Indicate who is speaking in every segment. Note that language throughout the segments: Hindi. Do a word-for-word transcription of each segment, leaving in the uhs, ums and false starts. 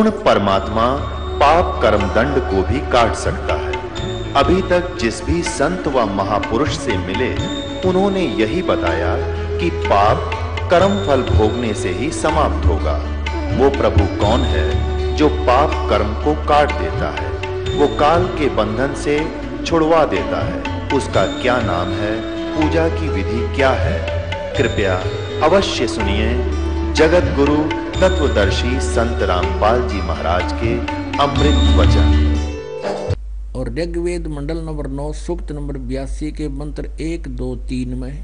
Speaker 1: पूर्ण परमात्मा पाप कर्म दंड को भी काट सकता है। अभी तक जिस भी संत व महापुरुष से मिले उन्होंने यही बताया कि पाप कर्म फल भोगने से ही समाप्त होगा। वो प्रभु कौन है जो पाप कर्म को काट देता है, वो काल के बंधन से छुड़वा देता है। उसका क्या नाम है, पूजा की विधि क्या है? कृपया अवश्य सुनिए जगत गुरु तत्वदर्शी संत रामपाल जी महाराज के अमृत वचन।
Speaker 2: और ऋग्वेद मंडल नंबर नौ सूक्त नंबर बयासी के मंत्र एक दो तीन में,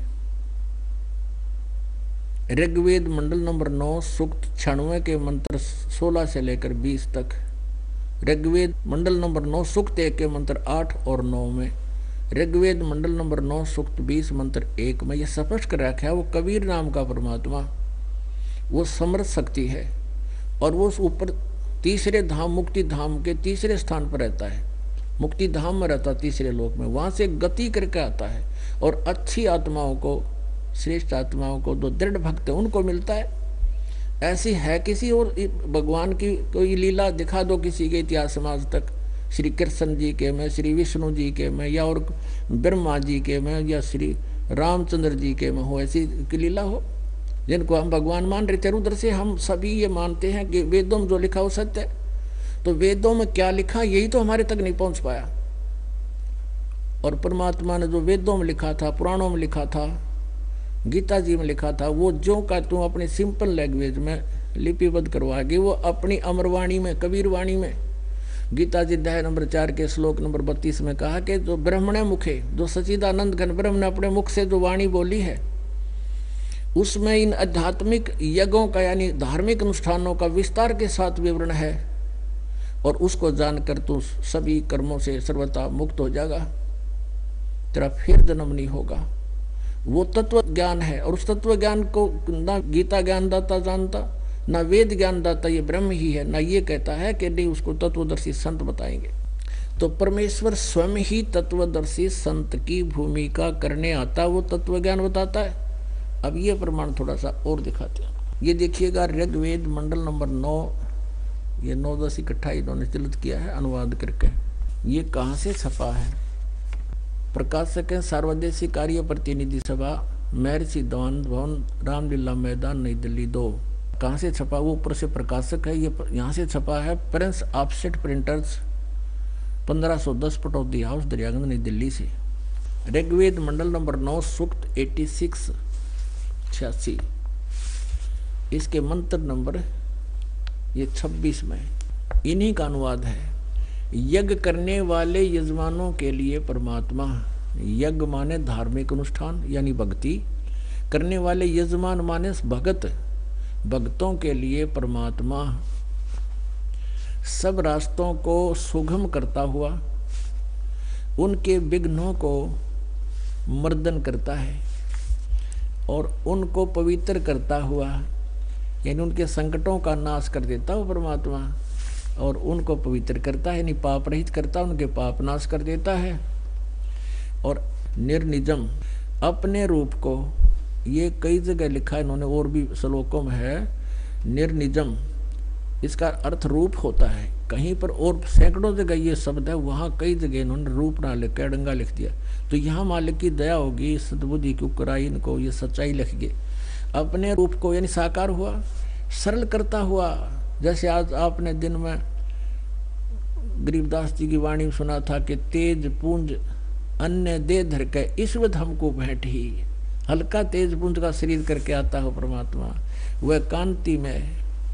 Speaker 2: ऋग्वेद मंडल नंबर नौ सूक्त छियानवे के मंत्र सोलह से लेकर बीस तक, ऋग्वेद मंडल नंबर नौ सूक्त एक के मंत्र आठ और नौ में, ऋग्वेद मंडल नंबर नौ सूक्त बीस मंत्र एक में यह स्पष्ट कर रखा है वो कबीर नाम का परमात्मा वो समर्थ शक्ति है और वो ऊपर तीसरे धाम मुक्ति धाम के तीसरे स्थान पर रहता है। मुक्ति धाम में रहता तीसरे लोक में, वहां से गति करके आता है और अच्छी आत्माओं को, श्रेष्ठ आत्माओं को, जो दृढ़ भक्त है उनको मिलता है। ऐसी है किसी और भगवान की कोई लीला दिखा दो किसी के इतिहास समाज तक, श्री कृष्ण जी के में, श्री विष्णु जी के में, या और ब्रह्मा जी के में, या श्री रामचंद्र जी के में हो ऐसी लीला हो जिनको हम भगवान मान रहे थे। उधर से हम सभी ये मानते हैं कि वेदों में जो लिखा हो सत्य है, तो वेदों में क्या लिखा यही तो हमारे तक नहीं पहुंच पाया। और परमात्मा ने जो वेदों में लिखा था, पुराणों में लिखा था, गीता जी में लिखा था, वो जो का तुम अपनी सिंपल लैंग्वेज में लिपिबद्ध करवाएगी, वो अपनी अमरवाणी में, कबीर वाणी में, गीता जी अध्याय नंबर चार के श्लोक नंबर बत्तीस में कहा कि जो ब्रह्मणे मुखे, जो सच्चिदानंद घन ब्रह्म ने अपने मुख से जो वाणी बोली है, उसमें इन आध्यात्मिक यज्ञों का यानी धार्मिक अनुष्ठानों का विस्तार के साथ विवरण है। और उसको जानकर तू सभी कर्मों से सर्वथा मुक्त हो जाएगा, तेरा फिर जन्म नहीं होगा। वो तत्व ज्ञान है और उस तत्व ज्ञान को ना गीता ज्ञानदाता जानता, ना वेद ज्ञानदाता, ये ब्रह्म ही है, ना ये कहता है कि नहीं उसको तत्वदर्शी संत बताएंगे। तो परमेश्वर स्वयं ही तत्वदर्शी संत की भूमिका करने आता, वो तत्व ज्ञान बताता है। अब ये प्रमाण थोड़ा सा और दिखाते हैं। ये देखिएगा ऋग्वेद मंडल नंबर नौ, ये नौ दस इकट्ठा इन्होंने चलित किया है अनुवाद करके। ये कहाँ से छपा है? प्रकाशक है सार्वदेशी कार्य प्रतिनिधि सभा, महर्षि दवान भवन, रामलीला मैदान, नई दिल्ली दो। कहाँ से छपा? वो ऊपर से प्रकाशक है, ये यहाँ से छपा है प्रिंस ऑफसेट प्रिंटर्स, पंद्रह सौ दस पटौदी हाउस, दरियागंज, नई दिल्ली से। ऋग्वेद मंडल नंबर नौ सूक्त एटी सिक्स छियासी, इसके मंत्र नंबर ये छब्बीस में इन्हीं का अनुवाद है। यज्ञ करने वाले यजमानों के लिए परमात्मा, यज्ञ माने धार्मिक अनुष्ठान यानी भक्ति करने वाले, यजमान माने भगत, भक्तों के लिए परमात्मा सब रास्तों को सुगम करता हुआ उनके विघ्नों को मर्दन करता है और उनको पवित्र करता हुआ यानी उनके संकटों का नाश कर देता हो परमात्मा, और उनको पवित्र करता है यानी पाप रहित करता, उनके पाप नाश कर देता है। और निर्निजम अपने रूप को, ये कई जगह लिखा है इन्होंने और भी श्लोकों में है। निर्निजम इसका अर्थ रूप होता है, कहीं पर और सैकड़ों जगह ये शब्द है, वहाँ कई जगह इन्होंने रूप ना लिख के अड़ंगा लिख दिया। तो यहाँ मालिक की दया होगी, सद्बुद्धि की उपकराई इनको ये सच्चाई लिख गए। अपने रूप को यानी साकार हुआ, सरल करता हुआ, जैसे आज आपने दिन में गरीबदास जी की वाणी में सुना था कि तेज पुंज अन्य दे धर के ईश्वर हमको भेंट ही, हल्का तेज पुंज का शरीर करके आता हो परमात्मा, वह कांति में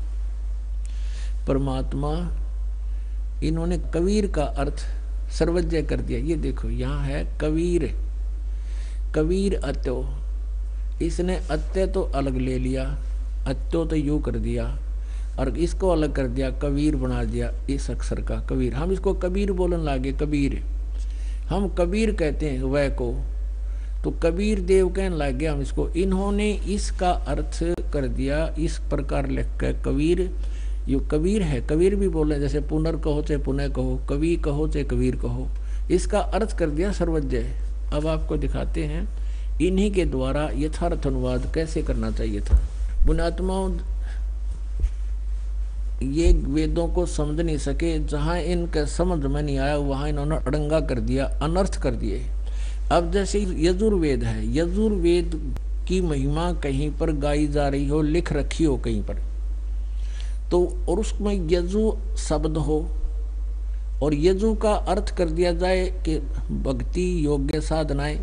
Speaker 2: परमात्मा। इन्होंने कबीर का अर्थ सर्वज्ञ कर दिया। ये देखो यहाँ है कबीर, कबीर अत्यो, इसने अत्य तो अलग ले लिया, अत्यो तो यू कर दिया और इसको अलग कर दिया, कबीर बना दिया इस अक्षर का कबीर। हम इसको कबीर बोलने लागे, कबीर हम कबीर कहते हैं वह को, तो कबीर देव कहने लगे हम इसको। इन्होंने इसका अर्थ कर दिया इस प्रकार लिख कर कबीर, यो कबीर है, कबीर भी बोले, जैसे पुनर कहो चाहे पुनः कहो, कवि कहो चाहे कबीर कहो, इसका अर्थ कर दिया सर्वज्ञ। अब आपको दिखाते हैं इन्हीं के द्वारा यथार्थ अनुवाद कैसे करना चाहिए था। पुण्यात्माओं ये वेदों को समझ नहीं सके, जहाँ इनके समझ में नहीं आया वहाँ इन्होंने अड़ंगा कर दिया, अनर्थ कर दिए। अब जैसे यजुर्वेद है, यजुर्वेद की महिमा कहीं पर गाई जा रही हो, लिख रखी हो कहीं पर, तो और उसमें यजु शब्द हो और यजु का अर्थ कर दिया जाए कि भक्ति योग्य साधनाएं,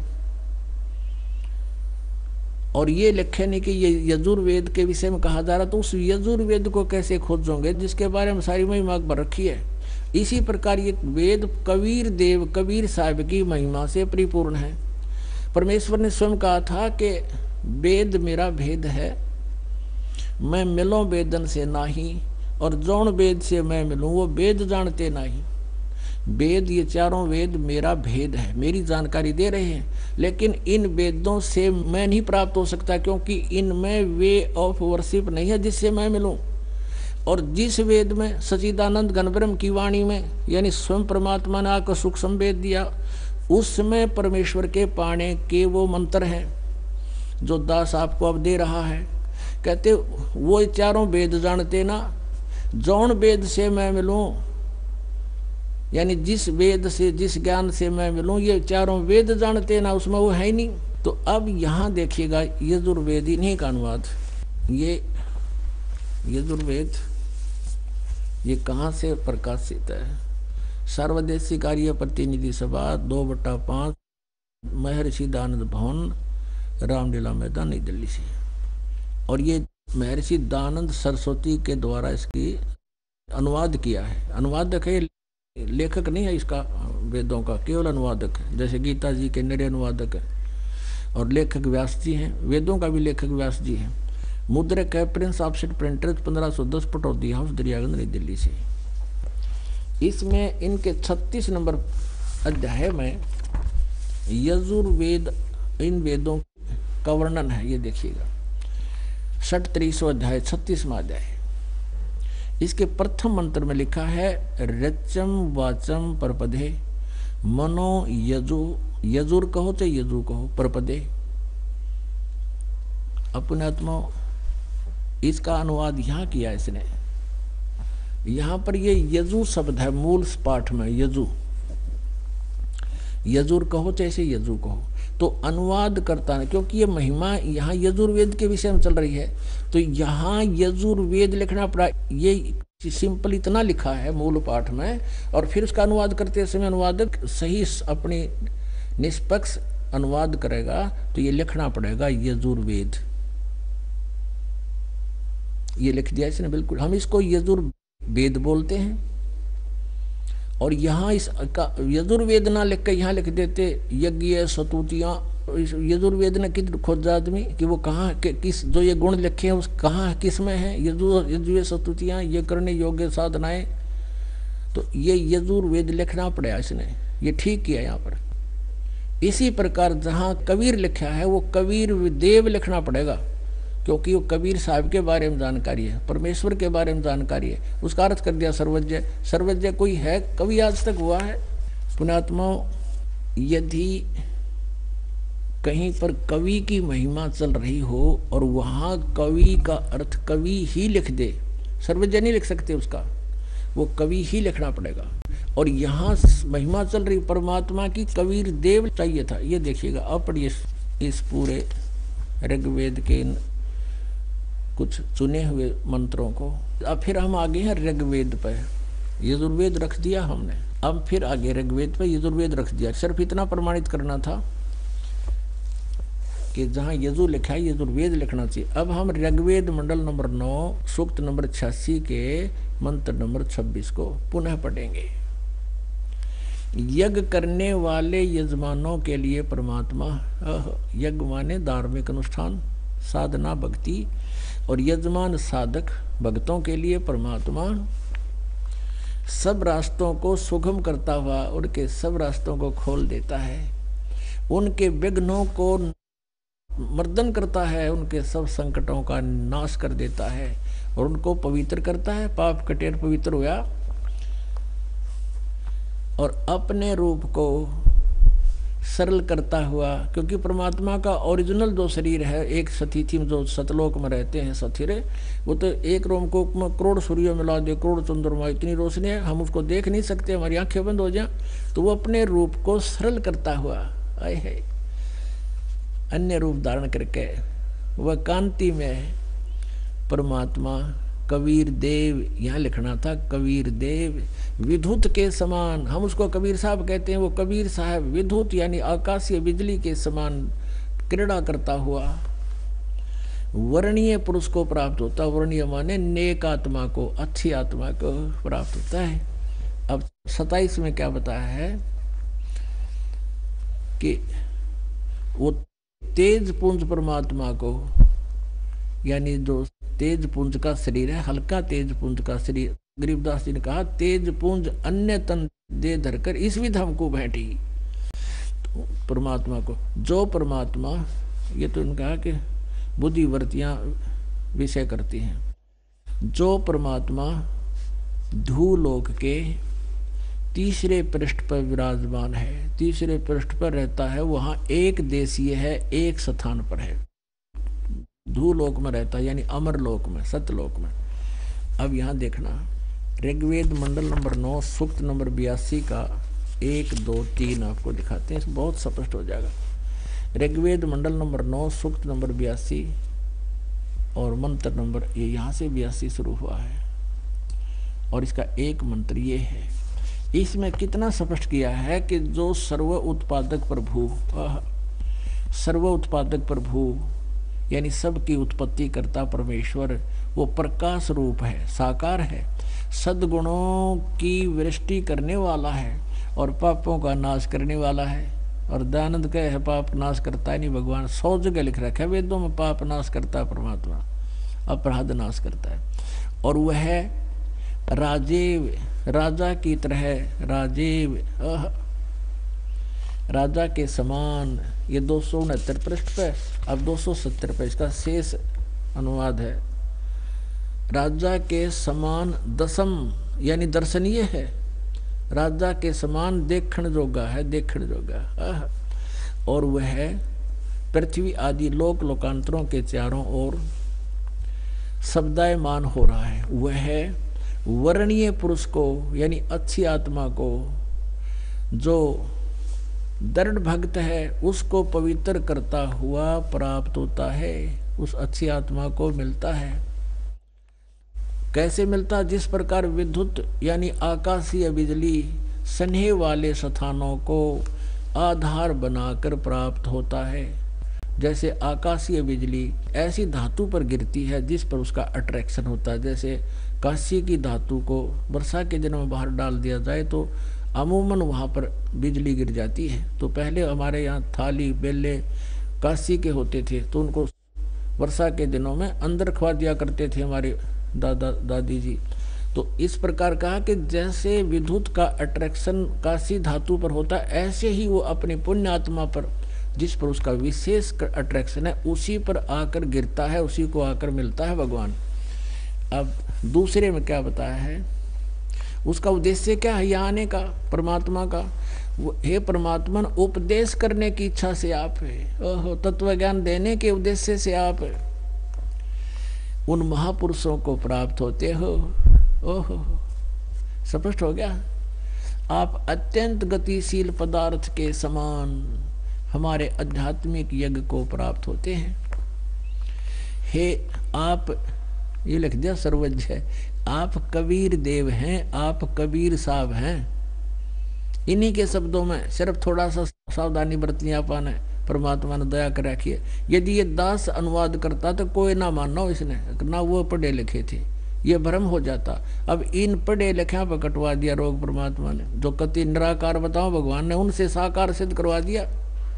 Speaker 2: और ये लिखे नहीं कि ये यजुर्वेद के विषय में कहा जा रहा, तो उस यजुर्वेद को कैसे खोजोगे जिसके बारे में सारी महिमा भर रखी है। इसी प्रकार ये वेद कबीर देव कबीर साहब की महिमा से परिपूर्ण है। परमेश्वर ने स्वयं कहा था कि वेद मेरा भेद है, मैं मिलो वेदन से नाही, और जौन वेद से मैं मिलूं वो वेद जानते नहीं। वेद, ये चारों वेद मेरा भेद है, मेरी जानकारी दे रहे हैं, लेकिन इन वेदों से मैं नहीं प्राप्त हो सकता, क्योंकि इनमें वे ऑफ वर्शिप नहीं है जिससे मैं मिलूं। और जिस वेद में सच्चिदानंद घनब्रह्म की वाणी में यानी स्वयं परमात्मा ने आकर सुख संवेद दिया, उसमें परमेश्वर के पाने के वो मंत्र हैं जो दास आपको अब दे रहा है। कहते वो चारों वेद जानते ना, जौन वेद से मैं मिलूं, यानी जिस वेद से जिस ज्ञान से मैं मिलूं, ये चारों वेद जानते ना, उसमें वो है ही नहीं। तो अब यहाँ देखिएगा यजुर्वेद इन्हीं का अनुवाद, ये यजुर्वेद ये कहाँ से प्रकाशित है? सर्वदेशी कार्य प्रतिनिधि सभा दो बटा पाँच महर्षि दानंद भवन रामलीला मैदान नई दिल्ली से। और ये महर्षि दानंद सरस्वती के द्वारा इसकी अनुवाद किया है। अनुवादक है, लेखक नहीं है इसका वेदों का, केवल अनुवादक है। जैसे गीता जी के निरे अनुवादक है और लेखक व्यास जी हैं, वेदों का भी लेखक व्यास जी हैं। मुद्रक है प्रिंस ऑफसेट प्रिंटर्स पंद्रह सौ दस पटौदी हाउस दरियागंज नई दिल्ली से। इसमें इनके छत्तीस नंबर अध्याय में यजुर्वेद इन वेदों का वर्णन है। ये देखिएगा षट त्रीसो अध्याय छत्तीसवां अध्याय। इसके प्रथम मंत्र में लिखा है रचम वाचम परपदे मनो यजु, यजुर कहो चाहे यजु कहो, परपदे अपने आत्मा। इसका अनुवाद यहाँ किया इसने। यहाँ पर ये यजु शब्द है मूल पाठ में, यजु, यजुर कहो चाहे यजु कहो। तो अनुवाद करता है, क्योंकि ये महिमा यहाँ यजुर्वेद के विषय में चल रही है, तो यहाँ यजुर्वेद लिखना पड़ा। ये सिंपल इतना लिखा है मूल पाठ में, और फिर उसका अनुवाद करते समय अनुवादक सही अपनी निष्पक्ष अनुवाद करेगा, तो ये लिखना पड़ेगा यजुर्वेद। ये लिख दिया इसने बिल्कुल। हम इसको यजुर्वेद बोलते हैं, और यहाँ इस यजुर्वेद ना लिख के यहाँ लिख देते यज्ञ सतुतियाँ। यजुर्वेद ने किस खोजा आदमी कि वो कहाँ कि, किस जो ये गुण लिखे हैं उस कहाँ किस में है। यजु यजुए सतुतियाँ, ये करने योग्य साधनाएं, तो ये यजुर्वेद लिखना पड़ा इसने। ये ठीक किया यहाँ पर। इसी प्रकार जहाँ कबीर लिखा है वो कबीर देव लिखना पड़ेगा, क्योंकि वो कबीर साहब के बारे में जानकारी है, परमेश्वर के बारे में जानकारी है। उसका अर्थ कर दिया सर्वज्ञ। सर्वज्ञ कोई है कभी आज तक हुआ है? पुण्यात्मा, यदि कहीं पर कवि की महिमा चल रही हो और वहाँ कवि का अर्थ कवि ही लिख दे, सर्वज्ञ नहीं लिख सकते उसका, वो कवि ही लिखना पड़ेगा। और यहाँ महिमा चल रही परमात्मा की, कबीर देव चाहिए था। ये देखिएगा, अब पढ़िए इस पूरे ऋग्वेद के कुछ चुने हुए मंत्रों को। अब फिर हम आगे हैं ऋग्वेद पर। यजुर्वेद रख दिया हमने, अब फिर आगे ऋग्वेद पर यजुर्वेद रख दिया। सिर्फ इतना प्रमाणित करना था कि जहाँ यजु लिखा है यजुर्वेद लिखना चाहिए। अब हम ऋग्वेद मंडल नंबर नौ सूक्त नंबर छियासी के मंत्र नंबर छब्बीस को पुनः पढ़ेंगे। यज्ञ करने वाले यजमानों के लिए परमात्मा, यज्ञ माने धार्मिक अनुष्ठान साधना भक्ति, और यजमान साधक भक्तों के लिए परमात्मा सब रास्तों को सुगम करता हुआ उनके सब रास्तों को खोल देता है, उनके विघ्नों को मर्दन करता है, उनके सब संकटों का नाश कर देता है और उनको पवित्र करता है। पाप कटेर पवित्र हुआ और अपने रूप को सरल करता हुआ, क्योंकि परमात्मा का ओरिजिनल जो शरीर है, एक सतीथि में जो सतलोक में रहते हैं सथिरे, वो तो एक रोमकोक में करोड़ सूर्य मिला दे, करोड़ चंद्रमा, इतनी रोशनी है, हम उसको देख नहीं सकते, हमारी आंखें बंद हो जाए। तो वो अपने रूप को सरल करता हुआ आए है, अन्य रूप धारण करके वह कांति में परमात्मा कबीर देव, यहाँ लिखना था कबीर देव विद्युत के समान, हम उसको कबीर साहब कहते हैं, वो कबीर साहब विद्युत यानी आकाशीय बिजली के समान क्रीड़ा करता हुआ वर्णीय पुरुष को प्राप्त होता। वर्णीय माने नेक आत्मा को, अच्छी आत्मा को प्राप्त होता है। अब सताइस में क्या बताया है कि वो तेज पुंज परमात्मा को, यानी जो तेज पुंज का शरीर है, हल्का तेज पुंज का शरीर, गरीबदास जी ने कहा तेज पुंज अन्य तन दे धरकर इस विध हमको भेंटी। तो परमात्मा को, जो परमात्मा, ये तो इनका कहा कि बुद्धिवृत्तियां विषय करती हैं, जो परमात्मा धूलोक के तीसरे पृष्ठ पर विराजमान है, तीसरे पृष्ठ पर रहता है, वहां एक देशीय है, एक स्थान पर है, धूलोक में रहता है, यानी अमर लोक में, सतलोक में। अब यहाँ देखना, ऋग्वेद मंडल नंबर नौ सूक्त नंबर बयासी का एक दो तीन आपको दिखाते हैं, बहुत स्पष्ट हो जाएगा। ऋग्वेद मंडल नंबर नौ सूक्त नंबर बयासी और मंत्र नंबर, ये यहाँ से बयासी शुरू हुआ है और इसका एक मंत्र ये है। इसमें कितना स्पष्ट किया है कि जो सर्व उत्पादक प्रभु, सर्व उत्पादक प्रभु यानी सबकी उत्पत्ति करता परमेश्वर, वो प्रकाश रूप है, साकार है, सद्गुणों की वृष्टि करने वाला है और पापों का नाश करने वाला है। और दयानंद कहे है पाप नाश करता है नहीं भगवान, सौ जगह लिख रखा है वेदों में, पाप नाश करता है परमात्मा, अपराध नाश करता है। और वह राजीव, राजा की तरह, राजीव राजा के समान, ये दो सौ उनहत्तर पृष्ठ पे, अब दो सौ सत्तर पे इसका शेष अनुवाद है। राजा के समान दसम यानी दर्शनीय है, राजा के समान देखण जोगा है, देखण जोगा। और वह पृथ्वी आदि लोक लोकांतरों के चारों ओर शब्दायमान हो रहा है। वह वर्णीय पुरुष को यानी अच्छी आत्मा को, जो दृढ़ भक्त है, उसको पवित्र करता हुआ प्राप्त होता है, उस अच्छी आत्मा को मिलता है। कैसे मिलता? जिस प्रकार विद्युत यानी आकाशीय बिजली स्नेह वाले स्थानों को आधार बनाकर प्राप्त होता है, जैसे आकाशीय बिजली ऐसी धातु पर गिरती है जिस पर उसका अट्रैक्शन होता है। जैसे कांस्य की धातु को वर्षा के दिनों में बाहर डाल दिया जाए तो अमूमन वहाँ पर बिजली गिर जाती है। तो पहले हमारे यहाँ थाली बेले कांस्य के होते थे, तो उनको वर्षा के दिनों में अंदर खवा दिया करते थे हमारे दादा दादी जी। तो इस प्रकार कहा कि जैसे विद्युत का अट्रैक्शन कांस्य धातु पर होता है, ऐसे ही वो अपनी पुण्य आत्मा पर, जिस पर उसका विशेष अट्रैक्शन है, उसी पर आकर गिरता है, उसी को आकर मिलता है भगवान। अब दूसरे में क्या बताया है, उसका उद्देश्य क्या है यहाँ आने का परमात्मा का? वो हे परमात्मा, उपदेश करने की इच्छा से आप है, ओहो, तत्व ज्ञान देने के उद्देश्य से आप उन महापुरुषों को प्राप्त होते हो। ओहो, स्पष्ट हो गया। आप अत्यंत गतिशील पदार्थ के समान हमारे आध्यात्मिक यज्ञ को प्राप्त होते हैं। हे आप, ये लिख दिया सर्वज्ञ, आप कबीर देव हैं, आप कबीर साहब हैं। इन्हीं के शब्दों में सिर्फ थोड़ा सा सावधानी बरतनी आपने, परमात्मा ने दया कर रखी है। यदि ये दास अनुवाद करता तो कोई ना मानना हो, इसने ना वो पढ़े लिखे थे, ये भ्रम हो जाता। अब इन पढ़े लिखे पर कटवा दिया रोग परमात्मा ने, जो कति निराकार बताओ भगवान ने उनसे साकार सिद्ध करवा दिया।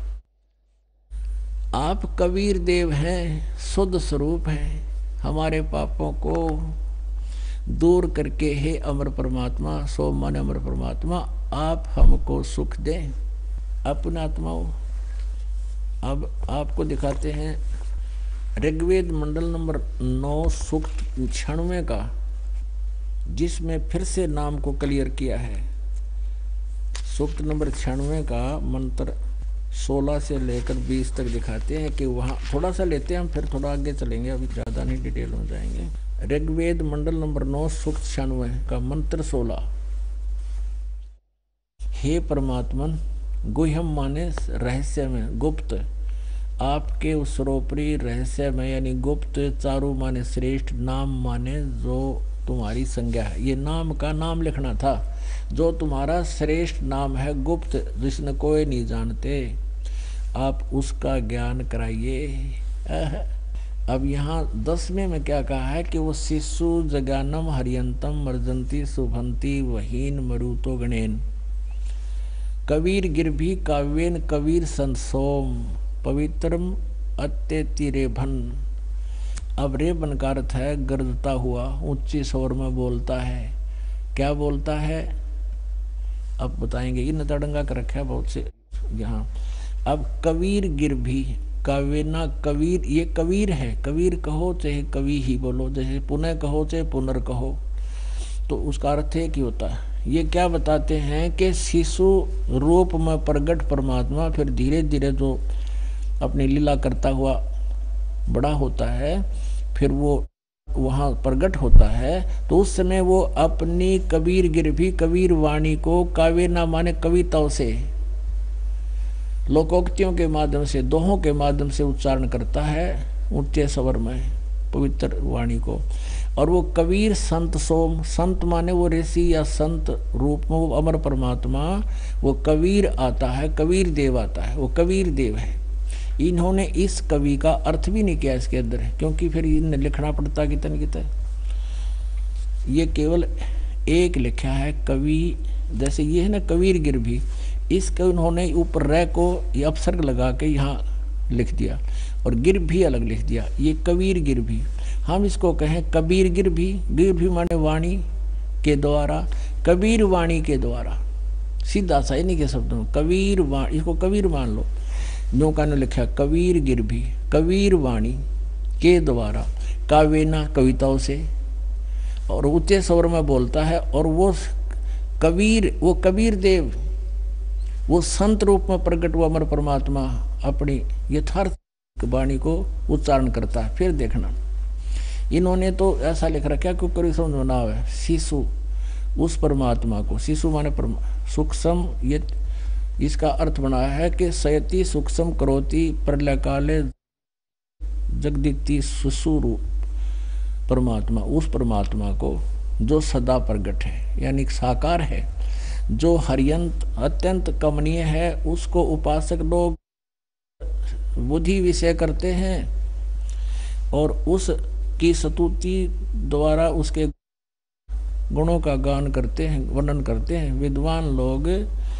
Speaker 2: आप कबीर देव हैं, शुद्ध स्वरूप हैं, हमारे पापों को दूर करके हे अमर परमात्मा, सो मन अमर परमात्मा, आप हमको सुख दें अपना आत्माओं। अब आपको दिखाते हैं ऋग्वेद मंडल नंबर नौ सूक्त छियानवे का, जिसमें फिर से नाम को क्लियर किया है। सूक्त नंबर छियानवे का मंत्र सोलह से लेकर बीस तक दिखाते हैं कि वहाँ थोड़ा सा लेते हैं हम, फिर थोड़ा आगे चलेंगे, अभी ज़्यादा नहीं डिटेल में जाएंगे। ऋग्वेद मंडल नंबर नौ सूक्त छियानवे का मंत्र सोलह। हे परमात्मन, गुह्यम माने रहस्य में, गुप्त, आपके उस सर्वोपरि रहस्य में यानी गुप्त, चारु माने श्रेष्ठ, नाम माने जो तुम्हारी संज्ञा है। ये नाम का नाम लिखना था, जो तुम्हारा श्रेष्ठ नाम है, गुप्त, जिसने कोई नहीं जानते, आप उसका ज्ञान कराइए। अब यहाँ दसवें में क्या कहा है कि वो शिशु जगानम हरियंतम मर्जंती शुभंती वहीन मरुतो गणेन कबीर गिरभी काव्यन कबीर संसोम पवित्रम अत्यतिरेभन। अब रेबन का अर्थ है गर्जता हुआ, ऊंची स्वर में बोलता है। क्या बोलता है अब बताएंगे, इन तड़ंगा कर रखा है बहुत से यहाँ। अब कबीर गिरभी, काव्यना कबीर, ये कबीर है, कबीर कहो चाहे कवि ही बोलो, जैसे पुनः कहो चाहे पुनर् कहो, तो उसका अर्थ एक ही होता है। ये क्या बताते हैं कि शिशु रूप में प्रगट परमात्मा फिर धीरे धीरे जो अपनी लीला करता हुआ बड़ा होता है, फिर वो वहाँ प्रगट होता है, तो उस समय वो अपनी कबीर गिरभी कबीर वाणी को काव्य ना माने कविताओं से, लोकोक्तियों के माध्यम से, दोहों के माध्यम से उच्चारण करता है ऊंचे स्वर में पवित्र वाणी को। और वो कबीर संत सोम, संत माने वो ऋषि या संत रूप में वो अमर परमात्मा, वो कबीर आता है, कबीर देव आता है, वो कबीर देव है। इन्होंने इस कवि का अर्थ भी नहीं किया इसके अंदर, क्योंकि फिर इन्हें लिखना पड़ता कितने कितने। ये केवल एक लिखा है कवि, जैसे ये है ना कबीर गिरभी, इसके उन्होंने ऊपर रह को ये अपसर्ग लगा के यहाँ लिख दिया और गिर भी अलग लिख दिया, ये कबीर गिर भी। हम इसको कहें कबीर गिर भी, गिर भी माने वाणी के द्वारा, कबीर वाणी के द्वारा, सीधा सा इन्हीं के शब्दों में कबीर वाणी, इसको कबीर मान लो। जो का ने लिखा कबीर गिर भी कबीर वाणी के द्वारा, काव्यना कविताओं से, और ऊंचे स्वर में बोलता है। और वो कबीर, वो कबीर देव, वो संत रूप में प्रकट हुआ अमर परमात्मा अपनी यथार्थ वाणी को उच्चारण करता है। फिर देखना इन्होंने तो ऐसा लिख रखा है क्योंकि समझ में ना है, शिशु उस परमात्मा को, शिशु माने सूक्ष्म, ये इसका अर्थ बनाया है कि सयति सूक्ष्म करोति प्रलय काले जगदिति सुसुरु परमात्मा, उस परमात्मा को जो सदा प्रगट है यानी साकार है, जो हरियंत अत्यंत कमनीय है, उसको उपासक लोग बुद्धि विषय करते हैं और उसकी स्तुति द्वारा उसके गुणों का गान करते हैं, वर्णन करते हैं। विद्वान लोग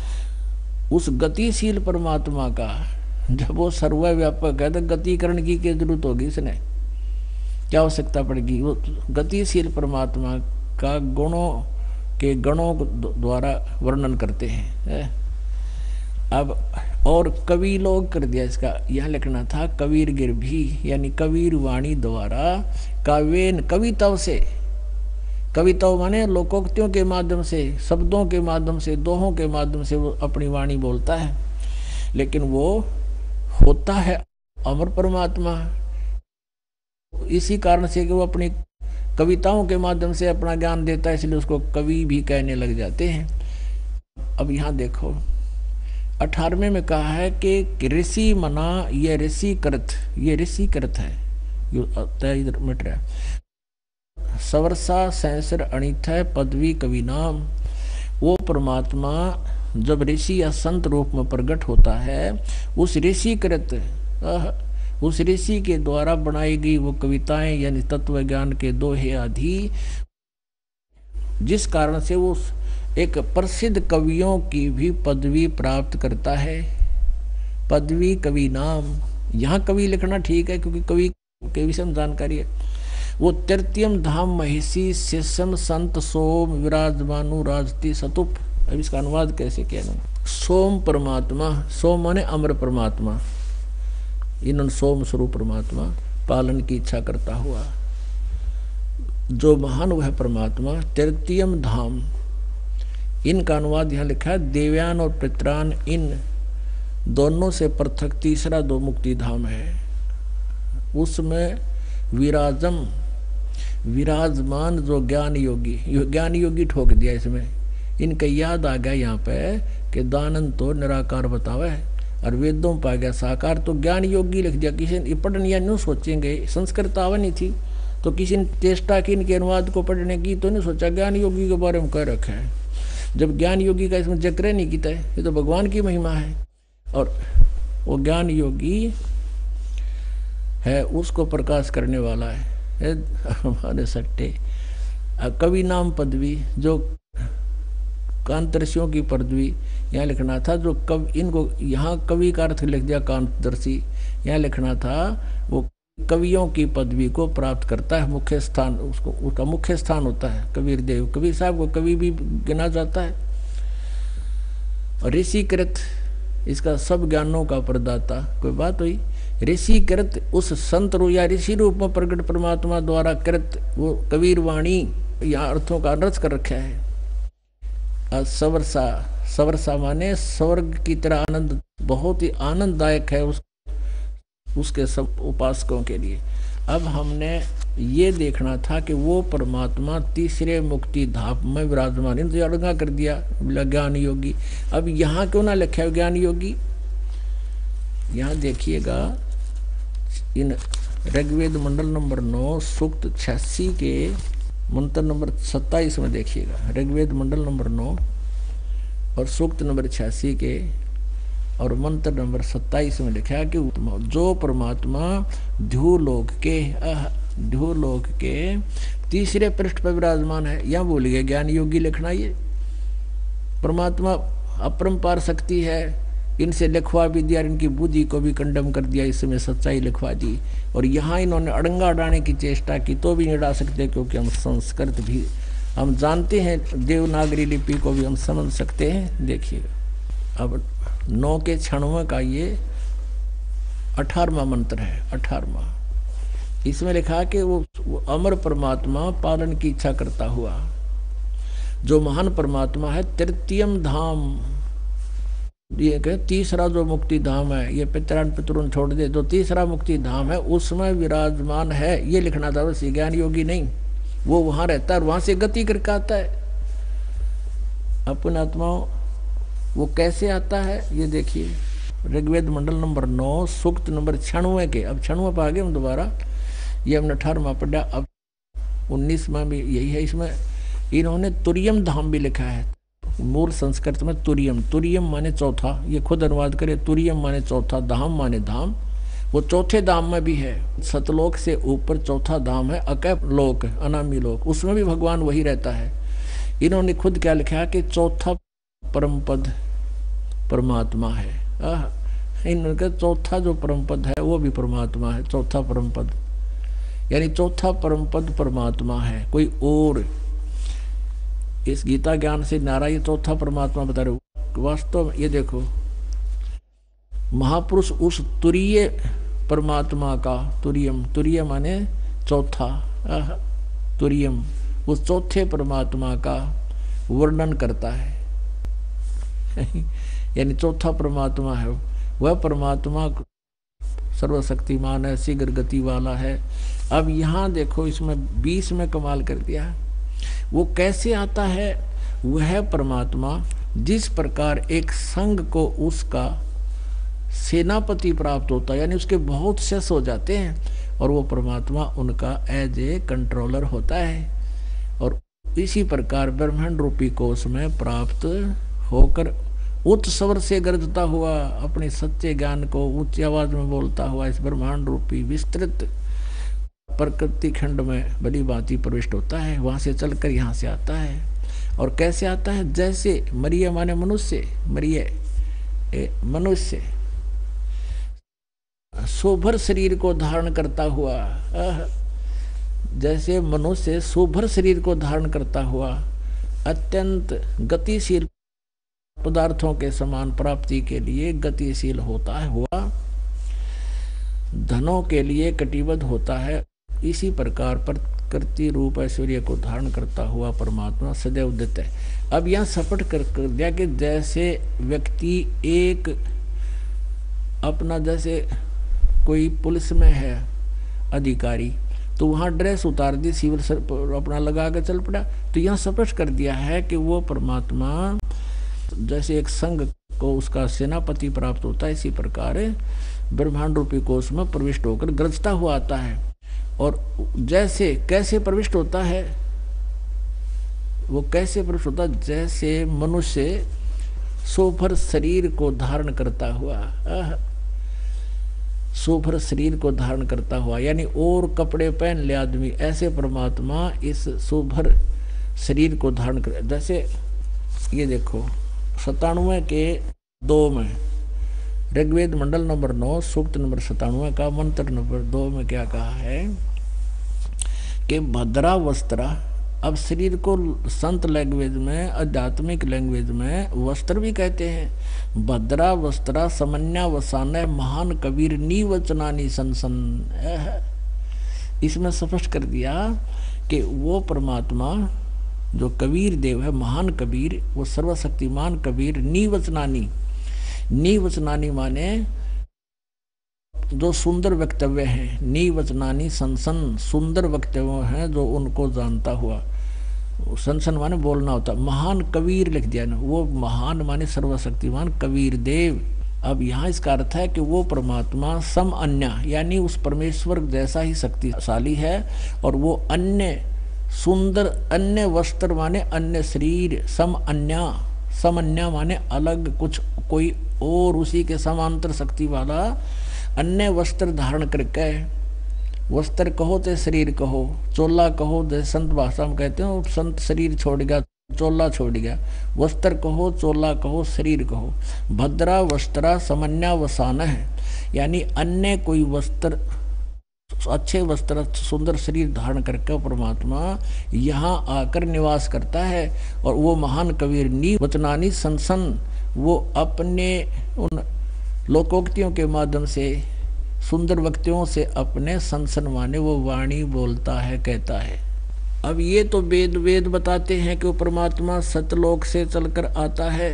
Speaker 2: उस गतिशील परमात्मा का, जब वो सर्वव्यापक है तो गतिकरण की क्या जरूरत होगी, इसने क्या आवश्यकता पड़ेगी, वो गतिशील परमात्मा का गुणों के गणों द्वारा वर्णन करते हैं। अब और कवि लोग कर दिया, इसका यहाँ लिखना था कबीर गिर भी यानी कबीर वाणी द्वारा, काव्यन कविताओं से, कविताओं माने लोकोक्तियों के माध्यम से, शब्दों के माध्यम से, दोहों के माध्यम से वो अपनी वाणी बोलता है। लेकिन वो होता है अमर परमात्मा, इसी कारण से कि वो अपनी कविताओं के माध्यम से अपना ज्ञान देता है, इसलिए उसको कवि भी कहने लग जाते हैं। अब यहाँ देखो अठारहवें में कहा है कि ऋषि मना, ये ऋषि कृत, ये ऋषि कृत है, इधर मिट रहा है। सवर्षा सैंसर अणित है पदवी कवि नाम, वो परमात्मा जब ऋषि या संत रूप में प्रकट होता है, उस ऋषि कृत, उस ऋषि के द्वारा बनाई गई वो कविताएं यानी तत्व ज्ञान के दोहे आदि, जिस कारण से वो एक प्रसिद्ध कवियों की भी पदवी प्राप्त करता है। पदवी कवि नाम, यहाँ कवि लिखना ठीक है क्योंकि कवि के विषय में जानकारी है। वो तृतीयम धाम महिषी शिष्यम संत सोम विराजमानु राजती सतुप। अब इसका अनुवाद कैसे किया ना, सोम परमात्मा, सोम माने अमर परमात्मा, इन्होंने सोम स्वरूप परमात्मा पालन की इच्छा करता हुआ जो महान वह परमात्मा, तृतीयम धाम, इनका अनुवाद यहाँ लिखा है देवयान और पितरान इन दोनों से पृथक तीसरा दो मुक्ति धाम है, उसमें विराजम विराजमान जो ज्ञान योगी, ज्ञान योगी ठोक दिया इसमें, इनका याद आ गया यहाँ पे कि दानंद तो निराकार बतावे और वेदों पा गया साकार, तो ज्ञान योगी लिख दिया। किसी ने पढ़न या नहीं सोचेंगे, संस्कृत आवा नहीं थी तो किसी ने चेष्टा की इनके अनुवाद को पढ़ने की, तो नहीं सोचा ज्ञान योगी के बारे में कह रखा है। जब ज्ञान योगी का इसमें जिक्र नहीं किया है, ये तो भगवान की महिमा है। और वो ज्ञान योगी है, उसको प्रकाश करने वाला है हमारे सट्टे। कवि नाम पदवी, जो कांतदर्शियों की पदवी यहाँ लिखना था, जो कवि, इनको यहाँ कवि का अर्थ लिख दिया कांतदर्शी, यहाँ लिखना था वो कवियों की पदवी को प्राप्त करता है, मुख्य स्थान उसको, उसका मुख्य स्थान होता है। कबीर देव, कबीर साहब को कवि भी गिना जाता है। और ऋषिकृत, इसका सब ज्ञानों का प्रदाता, कोई बात हुई। ऋषिकृत उस संत रूप या ऋषि रूप में प्रकट परमात्मा द्वारा कृत, वो कबीर वाणी यहाँ अर्थों का अर्थ कर रखा है। सवरसा, सवरसा माने स्वर्ग की तरह आनंद, बहुत ही आनंददायक है उस उसके सब उपासकों के लिए। अब हमने ये देखना था कि वो परमात्मा तीसरे मुक्ति धाम में विराजमान, इन अड़ंगा कर दिया ज्ञान योगी। अब यहाँ क्यों ना लिखा है ज्ञान योगी? यहाँ देखिएगा, इन ऋग्वेद मंडल नंबर नौ सूक्त छियासी के मंत्र नंबर सत्ताईस में देखिएगा। ऋग्वेद मंडल नंबर नौ और सूक्त नंबर छियासी के और मंत्र नंबर सत्ताईस में लिखा है कि जो परमात्मा ध्युलोक के ध्युलोक के तीसरे पृष्ठ पर विराजमान है, यहाँ बोल गया ज्ञान योगी लिखना। ये परमात्मा अपरंपार शक्ति है, इनसे लिखवा भी दिया, इनकी बुद्धि को भी कंडम कर दिया, इसमें सच्चाई लिखवा दी। और यहाँ इन्होंने अड़ंगा अड़ाने की चेष्टा की तो भी नहीं अड़ा सकते, क्योंकि हम संस्कृत भी हम जानते हैं, देवनागरी लिपि को भी हम समझ सकते हैं। देखिएगा अब नौ के क्षणों का ये अठारहवां मंत्र है। अठारहवां, इसमें लिखा कि वो, वो अमर परमात्मा पालन की इच्छा करता हुआ, जो महान परमात्मा है, तृतीयम धाम, ये कहे तीसरा जो मुक्ति धाम है, ये पितरान पितरून छोड़ दे, जो तीसरा मुक्ति धाम है उसमें विराजमान है, ये लिखना था। बस ज्ञान योगी नहीं, वो वहां रहता है और वहां से गति करके आता है अपन आत्माओं। वो कैसे आता है ये देखिए, ऋग्वेद मंडल नंबर नौ सूक्त नंबर छियानवे के, अब छियानवे पर आ गए हम दोबारा, ये हमने अठारहवां पढ़ा। अब उन्नीसवां भी यही है। इसमें इन्होंने तुरियम धाम भी लिखा है, मूल संस्कृत में तुरियम, तुरियम माने चौथा, ये खुद अनुवाद करे, तुरियम माने चौथा, धाम माने धाम, वो चौथे धाम में भी है। सतलोक से ऊपर चौथा धाम है अकैप लोक, अनामी लोक, उसमें भी भगवान वही रहता है। इन्होंने खुद क्या लिखा है कि चौथा परम पद परमात्मा है। इनका चौथा जो परम पद है वो भी परमात्मा है, चौथा परम पद, यानी चौथा परम पद परमात्मा है, कोई और इस गीता ज्ञान से नारा ये चौथा परमात्मा बता रहे। वास्तव में ये देखो, महापुरुष उस तुरीय परमात्मा का, तुरियम, तुरीय माने चौथा, तुरियम, उस चौथे परमात्मा का वर्णन करता है यानी चौथा परमात्मा है, वह परमात्मा सर्वशक्तिमान है, शीघ्र गति वाला है। अब यहाँ देखो, इसमें बीस में कमाल कर दिया है। वो कैसे आता है? वह परमात्मा जिस प्रकार एक संघ को उसका सेनापति प्राप्त होता है, यानी उसके बहुत शेष हो जाते हैं, और वो परमात्मा उनका एज ए कंट्रोलर होता है। और इसी प्रकार ब्रह्मांड रूपी कोष में प्राप्त होकर उच्च स्वर से गरजता हुआ, अपने सच्चे ज्ञान को ऊंची आवाज में बोलता हुआ, इस ब्रह्मांड रूपी विस्तृत प्रकृति खंड में बड़ी भांति प्रविष्ट होता है। वहां से चलकर यहाँ से आता है। और कैसे आता है? जैसे मरिय माने मनुष्य, मरिय मनुष्य सोभर शरीर को धारण करता हुआ, जैसे मनुष्य सोभर शरीर को धारण करता हुआ अत्यंत गतिशील पदार्थों के समान प्राप्ति के लिए गतिशील होता है, हुआ धनों के लिए कटिबद्ध होता है। इसी प्रकार प्रकृति रूप ऐश्वर्य को धारण करता हुआ परमात्मा सदैव उदित है। अब यहाँ सपट कर, कर दिया कि जैसे व्यक्ति एक अपना जैसे कोई पुलिस में है अधिकारी, तो वहाँ ड्रेस उतार दी, सिविल अपना लगा के चल पड़ा। तो यहाँ स्पष्ट कर दिया है कि वो परमात्मा जैसे एक संघ को उसका सेनापति प्राप्त होता है, इसी प्रकार ब्रह्मांड रूपी कोष में प्रविष्ट होकर गरजता हुआ आता है। और जैसे कैसे प्रविष्ट होता है, वो कैसे प्रविष्ट होता है, जैसे मनुष्य सोफर शरीर को धारण करता हुआ, सोफर शरीर को धारण करता हुआ, यानी और कपड़े पहन ले आदमी, ऐसे परमात्मा इस सोफर शरीर को धारण कर। जैसे ये देखो सतानवे के दो में ऋग्वेद मंडल नंबर नौ सूक्त नंबर सतानवे का मंत्र नंबर दो में क्या कहा है कि भद्रा वस्त्रा। अब शरीर को संत लैंग्वेज में, आध्यात्मिक लैंग्वेज में वस्त्र भी कहते हैं। भद्रा वस्त्रा समन्या वसाना महान कबीर नीवचनानी सनसन। इसमें स्पष्ट कर दिया कि वो परमात्मा जो कबीर देव है, महान कबीर, वो सर्वशक्तिमान कबीर नीवचनानी। नीवचनानी माने जो सुंदर वक्तव्य हैं, नीवचनानी सनसन, सुंदर वक्तव्य हैं जो उनको जानता हुआ। सनसन माने बोलना होता। महान कबीर लिख दिया ना, वो महान माने सर्वशक्तिमान कबीर देव। अब यहाँ इसका अर्थ है कि वो परमात्मा सम अन्य, यानी उस परमेश्वर जैसा ही शक्तिशाली है, और वो अन्य सुंदर, अन्य वस्त्र माने अन्य शरीर, सम अन्य, सम अन्य माने अलग कुछ कोई और उसी के समांतर शक्ति वाला अन्य वस्त्र धारण करके, वस्त्र कहो तो शरीर कहो, चोला कहो जैसे संत भाषा में कहते हो, संत शरीर छोड़ गया चोला छोड़ गया, वस्त्र कहो चोला कहो शरीर कहो। भद्रा वस्त्रा समन्या वसान है, यानी अन्य कोई वस्त्र, अच्छे वस्त्र, सुंदर शरीर धारण करके परमात्मा यहाँ आकर निवास करता है। और वो महान कबीर नी वचनानी सनसन, वो अपने उन लोकोक्तियों के माध्यम से, सुंदर वक्तियों से अपने सनसन माने वो वाणी बोलता है, कहता है। अब ये तो वेद वेद बताते हैं कि वो परमात्मा सतलोक से चलकर आता है,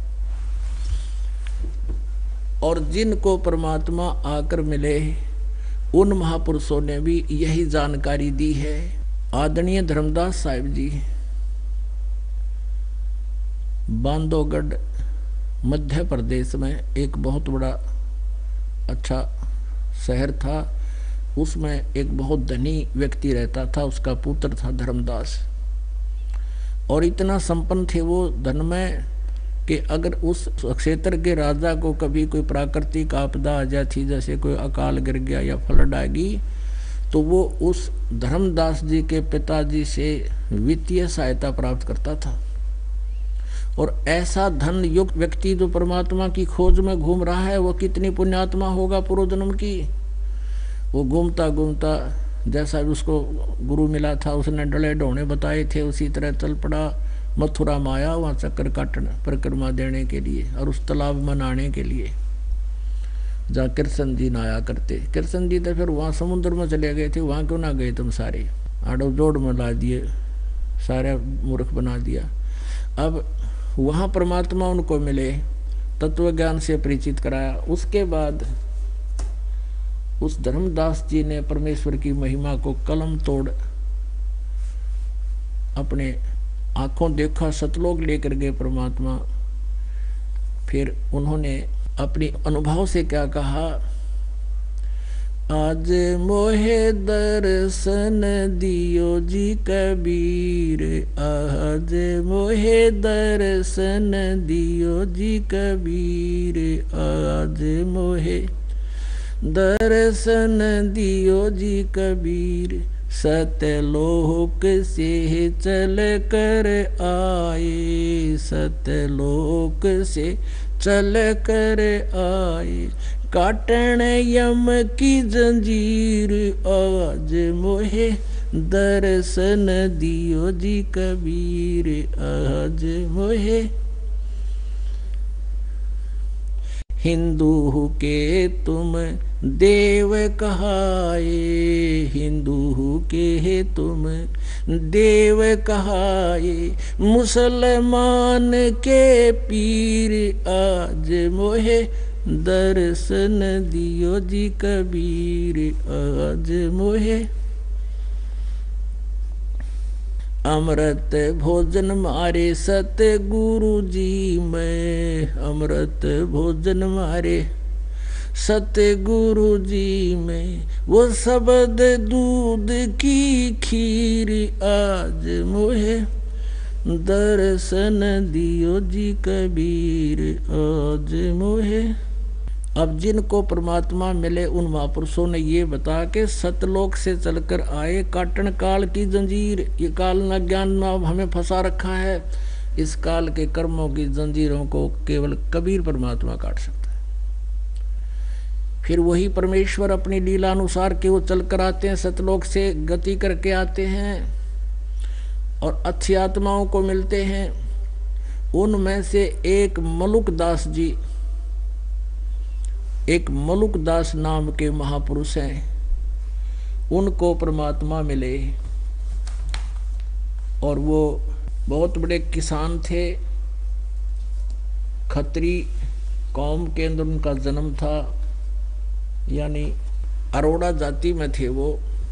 Speaker 2: और जिनको परमात्मा आकर मिले उन महापुरुषों ने भी यही जानकारी दी है। आदरणीय धर्मदास साहिब जी बांधवगढ़ मध्य प्रदेश में एक बहुत बड़ा अच्छा शहर था, उसमें एक बहुत धनी व्यक्ति रहता था, उसका पुत्र था धर्मदास। और इतना संपन्न थे वो धन में कि अगर उस क्षेत्र के राजा को कभी कोई प्राकृतिक आपदा आ जाती, जैसे कोई अकाल गिर गया या फ्लड आ गई, तो वो उस धर्मदास जी के पिताजी से वित्तीय सहायता प्राप्त करता था। और ऐसा धन युक्त व्यक्ति जो परमात्मा की खोज में घूम रहा है, वो कितनी पुण्यात्मा होगा पूर्व जन्म की। वो घूमता घूमता जैसा उसको गुरु मिला था, उसने डले ढोने बताए थे, उसी तरह चल पड़ा मथुरा में आया, वहाँ चक्कर काटने परिक्रमा देने के लिए और उस तालाब में नहाने के लिए, जहाँ कृष्ण जी नहाया करते। कृष्ण जी तो फिर वहाँ समुद्र में चले गए थे, वहाँ क्यों ना गए तुम सारे, आड़ो जोड़ में ला दिए, सारे मूर्ख बना दिया। अब वहाँ परमात्मा उनको मिले, तत्व ज्ञान से परिचित कराया। उसके बाद उस धर्मदास जी ने परमेश्वर की महिमा को कलम तोड़ अपने आंखों देखा, सतलोक लेकर गए परमात्मा। फिर उन्होंने अपनी अनुभव से क्या कहा, आज मोहे दर्शन दियो जी कबीर, आज मोहे दर्शन दियो जी कबीर, आज मोहे दर्शन दियो जी कबीर, सतलोक से चल कर आए, सतलोक से चल कर आए, काटन यम की जंजीर, आज मोहे दर्शन दियो जी कबीर, आज मोहे। हिंदू के तुम देव कहाए, हिंदू के तुम देव कहाए, मुसलमान के पीर, आज मोहे दर्शन दियो जी कबीर आज मोहे। अमृत भोजन मारे सतगुरु जी में, अमृत भोजन मारे सतगुरु जी में, वो शब्द दूध की खीर आज मोहे। दर्शन दियो जी कबीर आज मोहे। अब जिनको परमात्मा मिले उन महापुरुषों ने ये बता के सतलोक से चलकर आए, काटन काल की जंजीर, ये काल न ज्ञान में हमें फंसा रखा है, इस काल के कर्मों की जंजीरों को केवल कबीर परमात्मा काट सकता है। फिर वही परमेश्वर अपनी लीला अनुसार के वो चलकर आते हैं, सतलोक से गति करके आते हैं और अच्छी आत्माओं को मिलते हैं। उनमें से एक मलुक दास जी, एक मलुक दास नाम के महापुरुष हैं, उनको परमात्मा मिले और वो बहुत बड़े किसान थे, खत्री कौम के अंदर उनका जन्म था, यानी अरोड़ा जाति में थे वो,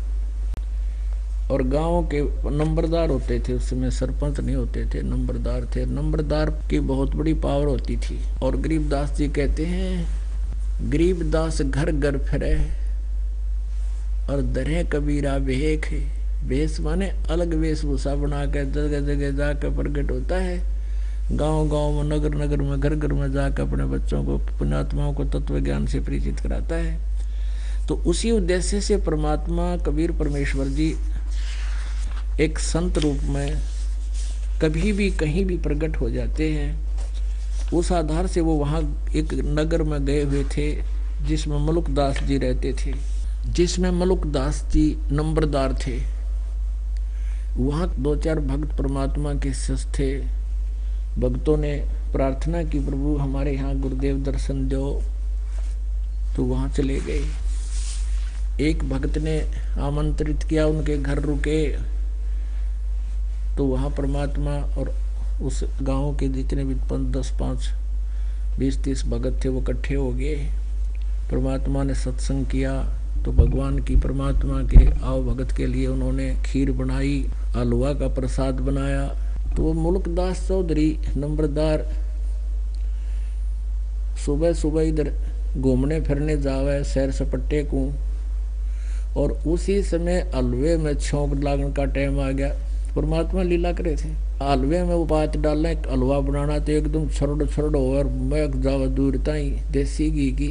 Speaker 2: और गांव के नंबरदार होते थे, उस समय सरपंच नहीं होते थे, नंबरदार थे। नंबरदार की बहुत बड़ी पावर होती थी। और गरीबदास जी कहते हैं, गरीबदास घर घर फिरे और दरे कबीरा भेख, वेश माने अलग वेशभूषा बना कर जगह जगह जाकर प्रकट होता है, गांव गांव में, नगर नगर में, घर घर में जाकर अपने बच्चों को, पुण्यात्माओं को तत्व ज्ञान से परिचित कराता है। तो उसी उद्देश्य से परमात्मा कबीर परमेश्वर जी एक संत रूप में कभी भी कहीं भी प्रकट हो जाते हैं। उस आधार से वो वहाँ एक नगर में गए हुए थे जिसमें मलुक दास जी रहते थे, जिसमें मलुक दास जी नंबरदार थे। वहाँ दो चार भक्त परमात्मा के शिष्य थे। भक्तों ने प्रार्थना की, प्रभु हमारे यहाँ गुरुदेव दर्शन दो, तो वहाँ चले गए। एक भक्त ने आमंत्रित किया, उनके घर रुके, तो वहाँ परमात्मा और उस गांव के जितने भी दस पाँच बीस तीस भगत थे वो इकट्ठे हो गए। परमात्मा ने सत्संग किया तो भगवान की परमात्मा के आओ भगत के लिए उन्होंने खीर बनाई, हलवा का प्रसाद बनाया। तो वो मुल्कदास चौधरी नंबरदार सुबह सुबह इधर घूमने फिरने जावे सैर सपट्टे को, और उसी समय हलवे में छौंक लागन का टाइम आ गया। परमात्मा लीला करे थे, हलवे में वो बात डालना, हलवा बनाना तो एकदम छरड़ छरड़ हो और मैं जावा दूर ताई देसी घी की।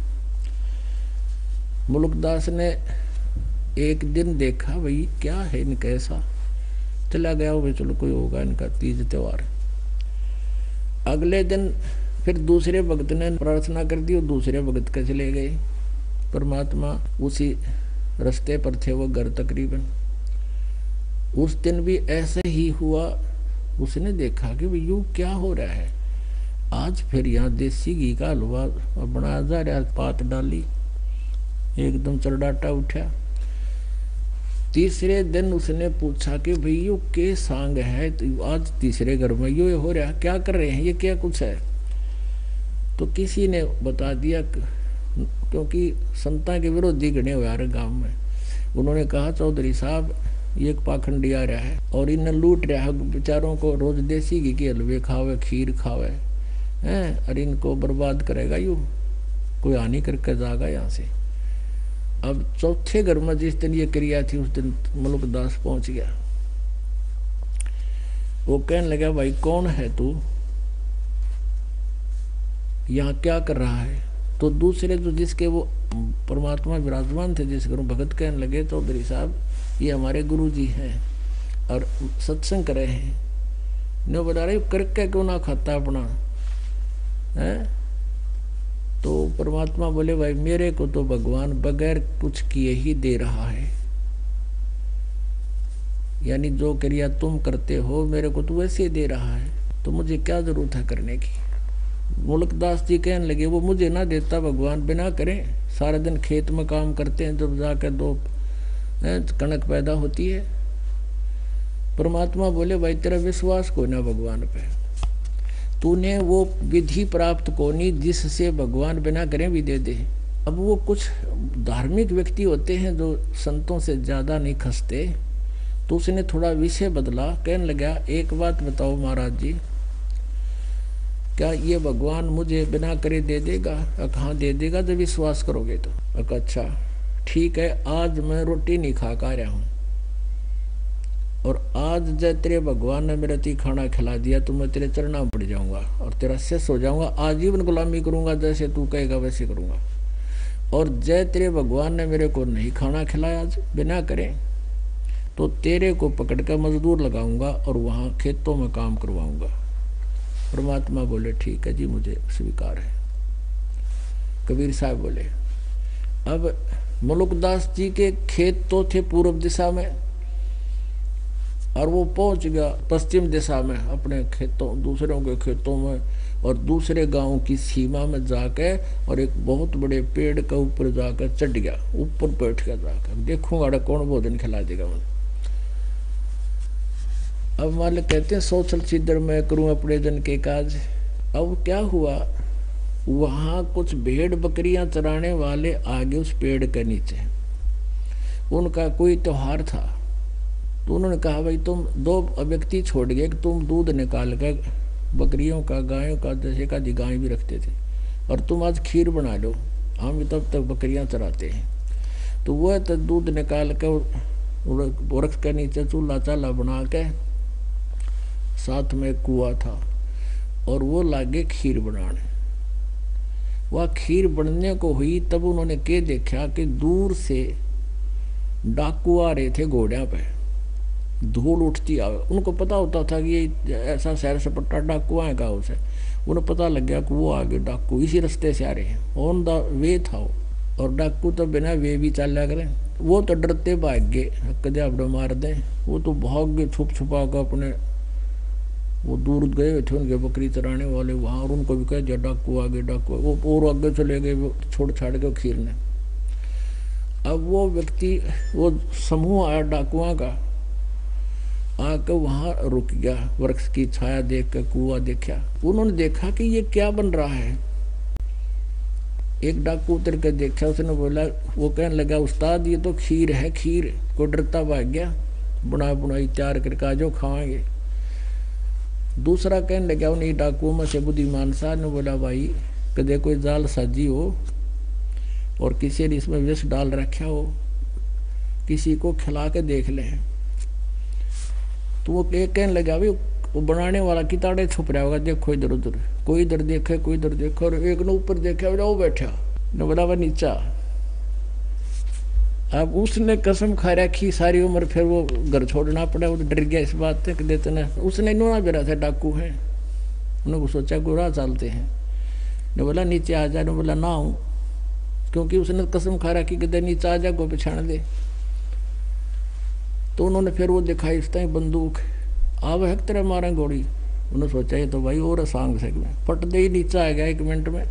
Speaker 2: मुल्कदास ने एक दिन देखा भाई क्या है इनका ऐसा, चला गया भाई चलो कोई होगा इनका तीज त्योहार। अगले दिन फिर दूसरे भक्त ने प्रार्थना कर दी और दूसरे भक्त के चले गए। परमात्मा उसी रास्ते पर थे वो घर तकरीबन। उस दिन भी ऐसे ही हुआ, उसने देखा कि भाई यूं क्या हो रहा है, आज फिर यहाँ देसी घी का हलवा बनाया जा रहा, पात डाली, एकदम चरडाटा उठा। तीसरे दिन उसने पूछा कि भाई यो के सांग है, तो आज तीसरे घर में यो हो रहा, क्या कर रहे हैं, ये क्या कुछ है। तो किसी ने बता दिया, क्योंकि संता के विरोधी गणे हुए आ रहे गाँव में। उन्होंने कहा चौधरी साहब ये एक पाखंडी आ रहा है और इन्हें लूट रहा है बेचारों को, रोज देसी घी के हलवे खावे, खीर खावे हैं, और इनको बर्बाद करेगा यू, कोई हानि करके जाएगा यहाँ से। अब चौथे घर में जिस दिन ये क्रिया थी उस दिन मुल्कदास पहुंच गया। वो कहने लगा भाई कौन है तू, यहाँ क्या कर रहा है। तो दूसरे जो जिसके वो परमात्मा विराजमान थे जिस घर भगत कहने लगे चौधरी साहब ये हमारे गुरु जी हैं और सत्संग कर रहे हैं, न बता रहे करके क्यों ना खाता अपना है। तो परमात्मा बोले भाई मेरे को तो भगवान बगैर कुछ किए ही दे रहा है, यानी जो क्रिया तुम करते हो मेरे को तो वैसे ही दे रहा है, तो मुझे क्या जरूरत है करने की। मुल्कदास जी कहने लगे वो मुझे ना देता भगवान, बिना करें सारा दिन खेत में काम करते हैं, जब जाकर दो कणक पैदा होती है। परमात्मा बोले भाई तेरा विश्वास को ना भगवान पे, तूने वो विधि प्राप्त कोनी जिससे भगवान बिना करे भी दे दे। अब वो कुछ धार्मिक व्यक्ति होते हैं जो संतों से ज़्यादा नहीं खसते, तो उसने थोड़ा विषय बदला। कहने लगा एक बात बताओ महाराज जी, क्या ये भगवान मुझे बिना करे दे देगा? हाँ दे देगा जब विश्वास करोगे तो। अच्छा ठीक है, आज मैं रोटी नहीं खा खा रहा हूँ और आज जब तेरे भगवान ने मेरे ती खाना खिला दिया तो मैं तेरे चरणों में पड़ जाऊंगा और तेरा शिष्य हो जाऊंगा, आजीवन गुलामी करूंगा, जैसे तू कहेगा वैसे करूंगा। और जय तेरे भगवान ने मेरे को नहीं खाना खिलाया आज बिना करे, तो तेरे को पकड़ कर मजदूर लगाऊंगा और वहाँ खेतों में काम करवाऊंगा। परमात्मा बोले ठीक है जी, मुझे स्वीकार है। कबीर साहब बोले अब मुलुकदास जी के खेत तो थे पूर्व दिशा में और वो पहुंच गया पश्चिम दिशा में अपने खेतों, दूसरों के खेतों में और दूसरे गांव की सीमा में जाकर और एक बहुत बड़े पेड़ के ऊपर जाकर चढ़ गया, ऊपर बैठ गया जाकर, देखूंगा कौन भोजन खिला देगा मुझे। अब मालिक कहते हैं सौ चल छिद्र मैं करूं अपने जन के काज। अब क्या हुआ, वहां कुछ भेड़ बकरियां चराने वाले आगे उस पेड़ के नीचे, उनका कोई त्योहार था, तो उन्होंने कहा भाई तुम दो व्यक्ति छोड़ गए कि तुम दूध निकाल कर बकरियों का, गायों का, जैसे का दी गाय भी रखते थे, और तुम आज खीर बना लो, हम तब तक बकरियां चराते हैं। तो वह तो दूध निकाल कर वृक्ष के नीचे चूल्हा चाला बना के, साथ में कुआं था और वो लागे खीर बनाने। वह खीर बनने को हुई तब उन्होंने के देखा कि दूर से डाकू आ रहे थे घोड़िया पे, धूल उठती आवे। उनको पता होता था कि ये ऐसा सैर सपट्टा डाकू आएगा उसे, उन्हें पता लग गया कि वो आगे डाकू इसी रास्ते से आ रहे हैं, ऑन द वे था वो। और डाकू तो बिना वे भी चल करें, वो तो डरते भाग गए, कदे अपने मार दें, वो तो भाग गए छुप छुपा कर अपने, वो दूर गए हुए थे उनके बकरी चराने वाले वहाँ, और उनको भी कह दिया डाकू आगे डाकू, वो और आगे चले गए वो छोड़ छाड़ के खीर ने। अब वो व्यक्ति, वो समूह आया डाकुआ का, आकर वहाँ रुक गया, वृक्ष की छाया देख कर कुआं देखा। उन्होंने देखा कि ये क्या बन रहा है। एक डाकू उतर कर देखा, उसने बोला, वो कहने लगा उस्ताद ये तो खीर है खीर। को डरता भाग गया, बुना बुनाई तैयार करके आ जाओ खाएंगे। दूसरा कहने लगा उन्हीं डाकुओं में से बुद्धिमान साहब ने बोला भाई कदे कोई जाल साजी हो और किसी ने इसमें विष डाल रखा हो, किसी को खिला के देख लें। तो वो एक कहने लगा भाई वो बनाने वाला किताड़े छुप रहा होगा, देखो इधर उधर, कोई इधर देखे कोई इधर देखो, और एक ने ऊपर देखा बोला वो बैठा, ने बोला वह नीचा। अब उसने कसम खा रखी सारी उम्र, फिर वो घर छोड़ना पड़ा, वो तो डर गया इस बात से कि देते ना, उसने नोना भी रहा था डाकू है, उन्होंने सोचा गुरा चलते हैं, ने बोला नीचे आ जा, ने बोला ना हूँ, क्योंकि उसने कसम खा रखी कि नीचे आ जा को पछाण दे। तो उन्होंने फिर वो दिखाई इस तरह बंदूक, आव है तेरे मारा गोली। उन्होंने सोचा ये तो भाई और आसान से में फट दे ही नीचे आ गया एक मिनट में।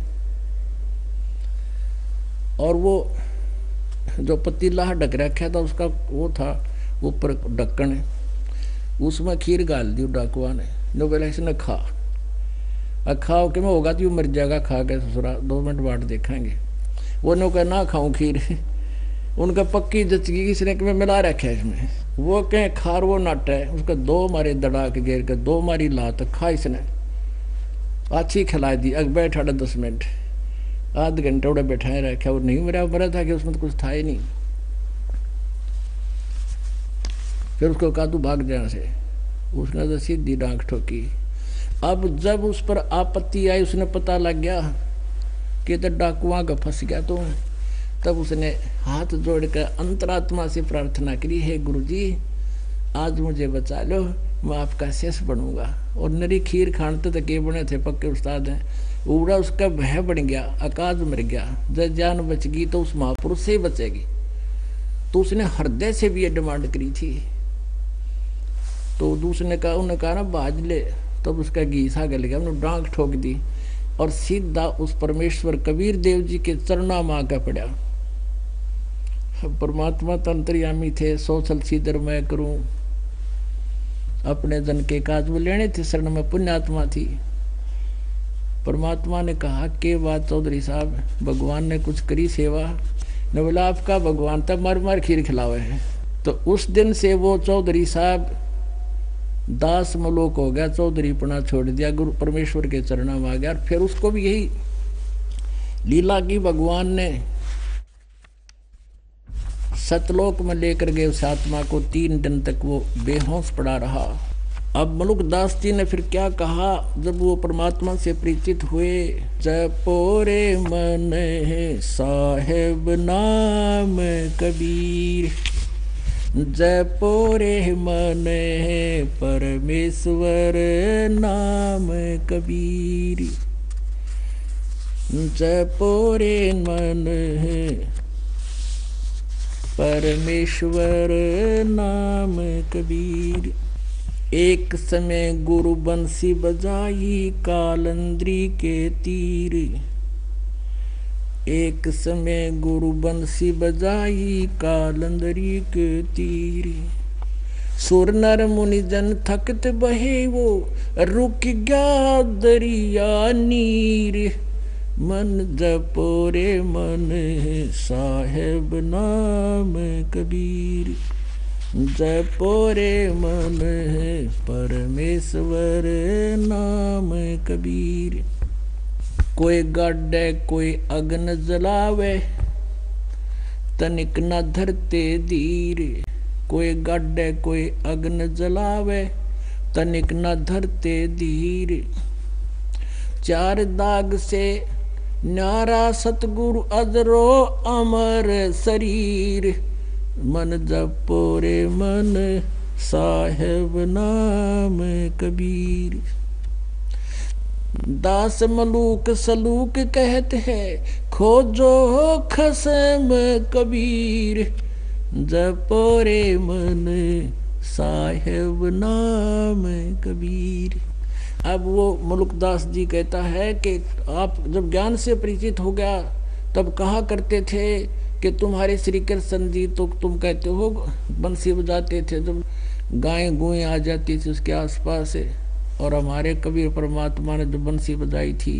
Speaker 2: और वो जो पतीला ढक रखा था उसका वो था ऊपर ढक्कन, उसमें खीर गाल दी डाकुआ ने, जो बोला इसने खा, अब खाओ कि मैं होगा तो मर जाएगा खा के ससुरा, दो मिनट बाट देखेंगे। वो ने कहा ना खाऊं खीर, उनका पक्की जचगी किसने कि मैं मिला रखा है इसमें। वो कहें खार वो नट है, उसका दो मारे दड़ा के गिर के दो मारी लात खा इसने, अच्छी खिला दी। अग बैठा दस मिनट आध घंटे उड़े बैठाए रखा, वो नहीं मेरा मरा था कि उसमें तो कुछ था ही नहीं। फिर उसको कहा तू भाग जाने से, उसने तो सीधी डांक ठोकी। अब जब उस पर आपत्ति आई, उसने पता लग गया कि तो डाकुआ का फंस गया, तो तब उसने हाथ जोड़कर अंतरात्मा से प्रार्थना करी, हे गुरुजी आज मुझे बचा लो, मैं आपका शिष्य बनूंगा। और नरी खीर खानते तो के बने थे, पक्के उस्ताद हैं। उड़ा उसका भय बढ़ गया, आकाश मर गया, जब जान बच गई तो उस महापुरुष से ही बचेगी। तो उसने हृदय से भी ये डिमांड करी थी। तो दूसरे कहा, उन्होंने कहा ना बाज ले, तब उसका घीसा गल गया, उन्होंने डांक ठोक दी और सीधा उस परमेश्वर कबीर देव जी के चरणा में आकर पड़ा। परमात्मा तंत्रियामी थे, सौ सल सीधर मैं करूं, अपने जन के काज में लेने थे शरण में, पुण्यात्मा थी। परमात्मा ने कहा के बात चौधरी साहब, भगवान ने कुछ करी सेवा? ने बोला आपका भगवान तब मर मर खीर खिलावे है। तो उस दिन से वो चौधरी साहब दास मलोक हो गया, चौधरीपना छोड़ दिया, गुरु परमेश्वर के चरणों में आ गया। और फिर उसको भी यही लीला की, भगवान ने सतलोक में लेकर गए उस आत्मा को, तीन दिन तक वो बेहोश पड़ा रहा। अब मलुकदास जी ने फिर क्या कहा जब वो परमात्मा से परिचित हुए? जपोरे मन साहेब नाम कबीर, जपोरे मन परमेश्वर नाम कबीर, जपोरे मन परमेश्वर नाम कबीर। एक समय गुरु बंसी बजाई कालंद्री के तीर, एक समय गुरु बंसी बजाई कालंदरी के तीर। सुर नर मुनि जन थकत बहे वो, रुक गया दरिया नीर। मन जपोरे मन साहेब नाम कबीर, जपोरे मन परमेश्वर नाम कबीर। कोई गाडे कोई अग्न जलावे, तनिक न धरते धीर। कोई गाडे कोई अग्न जलावे, तनिक न धरते धीर। चार दाग से न्यारा सतगुरु अजरो अमर शरीर। मन जपोरे मन साहेब नाम कबीर। दास मलूक सलूक कहते हैं, खोजो खसम कबीर। जपोरे मन साहेब नाम कबीर। अब वो मुल्कदास जी कहता है कि आप जब ज्ञान से परिचित हो गया तब कहा करते थे कि तुम्हारे श्री कृष्ण जी तो तुम कहते हो बंसी बजाते थे, जब गायें गुएं आ जाती थी उसके आसपास से। और हमारे कबीर परमात्मा ने जो बंसी बजाई थी,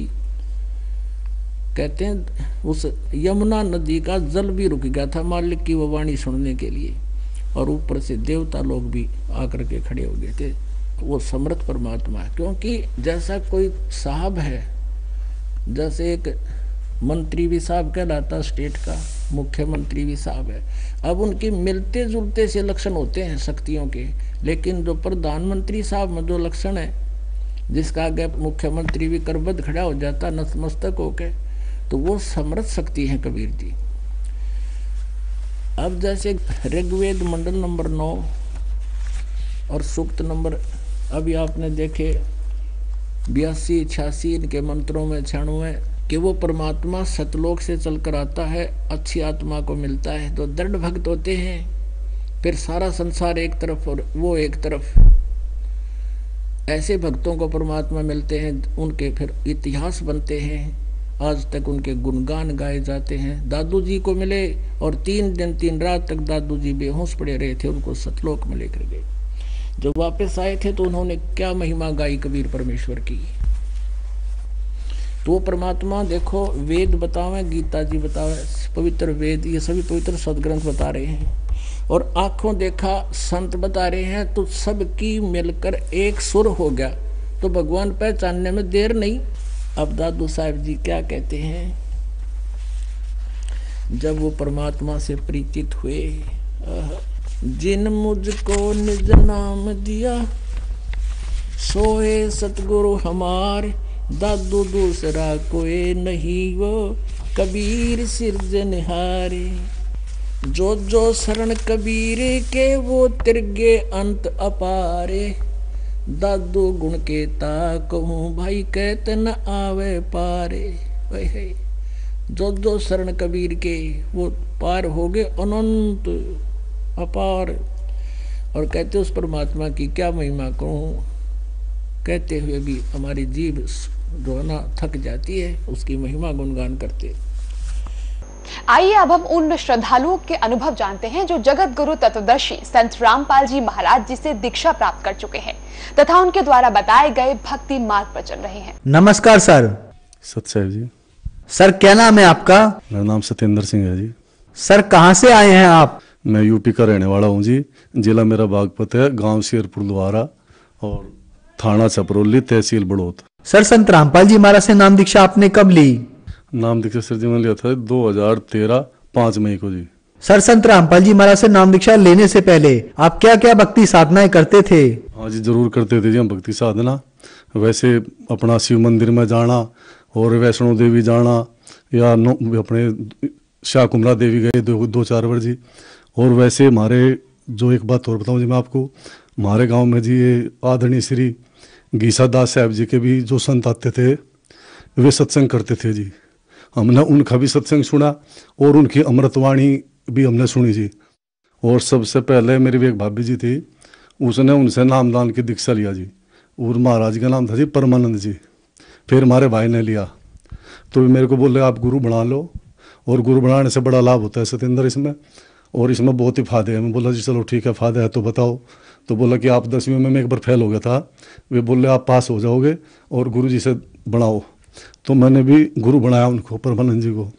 Speaker 2: कहते हैं उस यमुना नदी का जल भी रुक गया था मालिक की वो वाणी सुनने के लिए, और ऊपर से देवता लोग भी आकर के खड़े हो गए थे। वो समर्थ परमात्मा है, क्योंकि जैसा कोई साहब है, जैसे एक मंत्री भी साहब कहलाता स्टेट का, मुख्यमंत्री भी साहब है। अब उनके मिलते जुलते से लक्षण होते हैं शक्तियों के, लेकिन जो प्रधानमंत्री साहब में जो लक्षण है, जिसका आगे मुख्यमंत्री भी करबद्ध खड़ा हो जाता नतमस्तक होके, तो वो समर्थ शक्ति है कबीर जी। अब जैसे ऋग्वेद मंडल नंबर नौ और सूक्त नंबर अभी आपने देखे बयासी छियासी इनके मंत्रों में छियानवे कि वो परमात्मा सतलोक से चलकर आता है, अच्छी आत्मा को मिलता है तो दृढ़ भक्त होते हैं। फिर सारा संसार एक तरफ और वो एक तरफ, ऐसे भक्तों को परमात्मा मिलते हैं, उनके फिर इतिहास बनते हैं, आज तक उनके गुणगान गाए जाते हैं। दादू जी को मिले और तीन दिन तीन रात तक दादू जी बेहोश पड़े रहे थे, उनको सतलोक में लेकर गए। जब वापस आए थे तो उन्होंने क्या महिमा गाई कबीर परमेश्वर की। तो परमात्मा देखो वेद बतावे, गीता जी बतावे, पवित्र वेद ये सभी पवित्र सदग्रंथ बता रहे हैं, और आंखों देखा संत बता रहे हैं, तो सबकी मिलकर एक सुर हो गया, तो भगवान पहचानने में देर नहीं। अब दादू साहब जी क्या कहते हैं, जब वो परमात्मा से परिचित हुए, जिन मुझको निज नाम दिया, सोए सतगुरु हमार, दादू दूसरा कोई नहीं वो कबीर सिरजनहारे। जो जो शरण कबीर के वो तिरगे अंत अपारे, दादू गुण के ता कहूँ भाई कहते न आवे पारे। वही जो जो शरण कबीर के वो पार हो गए अनंत अपार। और कहते उस परमात्मा की क्या महिमा कहूँ, कहते हुए भी हमारी जीभ जो है ना थक जाती है, उसकी महिमा गुणगान करते।
Speaker 3: आइए अब हम उन श्रद्धालुओं के अनुभव जानते हैं जो जगत गुरु तत्वदर्शी संत रामपाल जी महाराज जी से दीक्षा प्राप्त कर चुके हैं तथा उनके द्वारा बताए गए भक्ति मार्ग पर चल रहे हैं।
Speaker 4: नमस्कार सर, सत साहब जी।
Speaker 5: सर क्या नाम है आपका?
Speaker 4: मेरा नाम सत्येंद्र सिंह है जी।
Speaker 5: सर कहाँ से आए हैं आप?
Speaker 4: मैं यूपी का रहने वाला हूँ जी। जिला मेरा बागपत है, गांव शेरपुर द्वारा और थाना छपरौली, तहसील बड़ौत।
Speaker 5: सर संत रामपाल जी महाराज से नाम दीक्षा आपने कब ली?
Speaker 4: नाम दीक्षा सर जी मैंने लिया था दो हजार तेरह पाँच मई को जी।
Speaker 5: सर संत रामपाल जी महाराज से नाम दीक्षा लेने से पहले आप क्या क्या भक्ति साधनाएं करते थे?
Speaker 4: हाँ जी जरूर करते थे जी हम भक्ति साधना। वैसे अपना शिव मंदिर में जाना और वैष्णो देवी जाना या अपने शाह कुमरा देवी गए दो, दो चार बार जी। और वैसे हमारे जो एक बात और बताऊं जी मैं आपको, हमारे गांव में जी ये आदरणीय श्री गीसा दास साहब जी के भी जो संत आते थे वे सत्संग करते थे जी। हमने उनका भी सत्संग सुना और उनकी अमृतवाणी भी हमने सुनी जी। और सबसे पहले मेरी भी एक भाभी जी थी, उसने उनसे नामदान की दीक्षा लिया जी। और महाराज का नाम था जी परमानंद जी। फिर हमारे भाई ने लिया तो मेरे को बोले आप गुरु बना लो, और गुरु बनाने से बड़ा लाभ होता है सत्येंद्र इसमें, और इसमें बहुत ही फायदे हैं। मैं बोला जी चलो ठीक है फायदा है तो बताओ। तो बोला कि आप दसवीं में मैं एक बार फेल हो गया था, वे बोले आप पास हो जाओगे और गुरु जी से बनाओ। तो मैंने भी गुरु बनाया उनको, परमानंद जी को।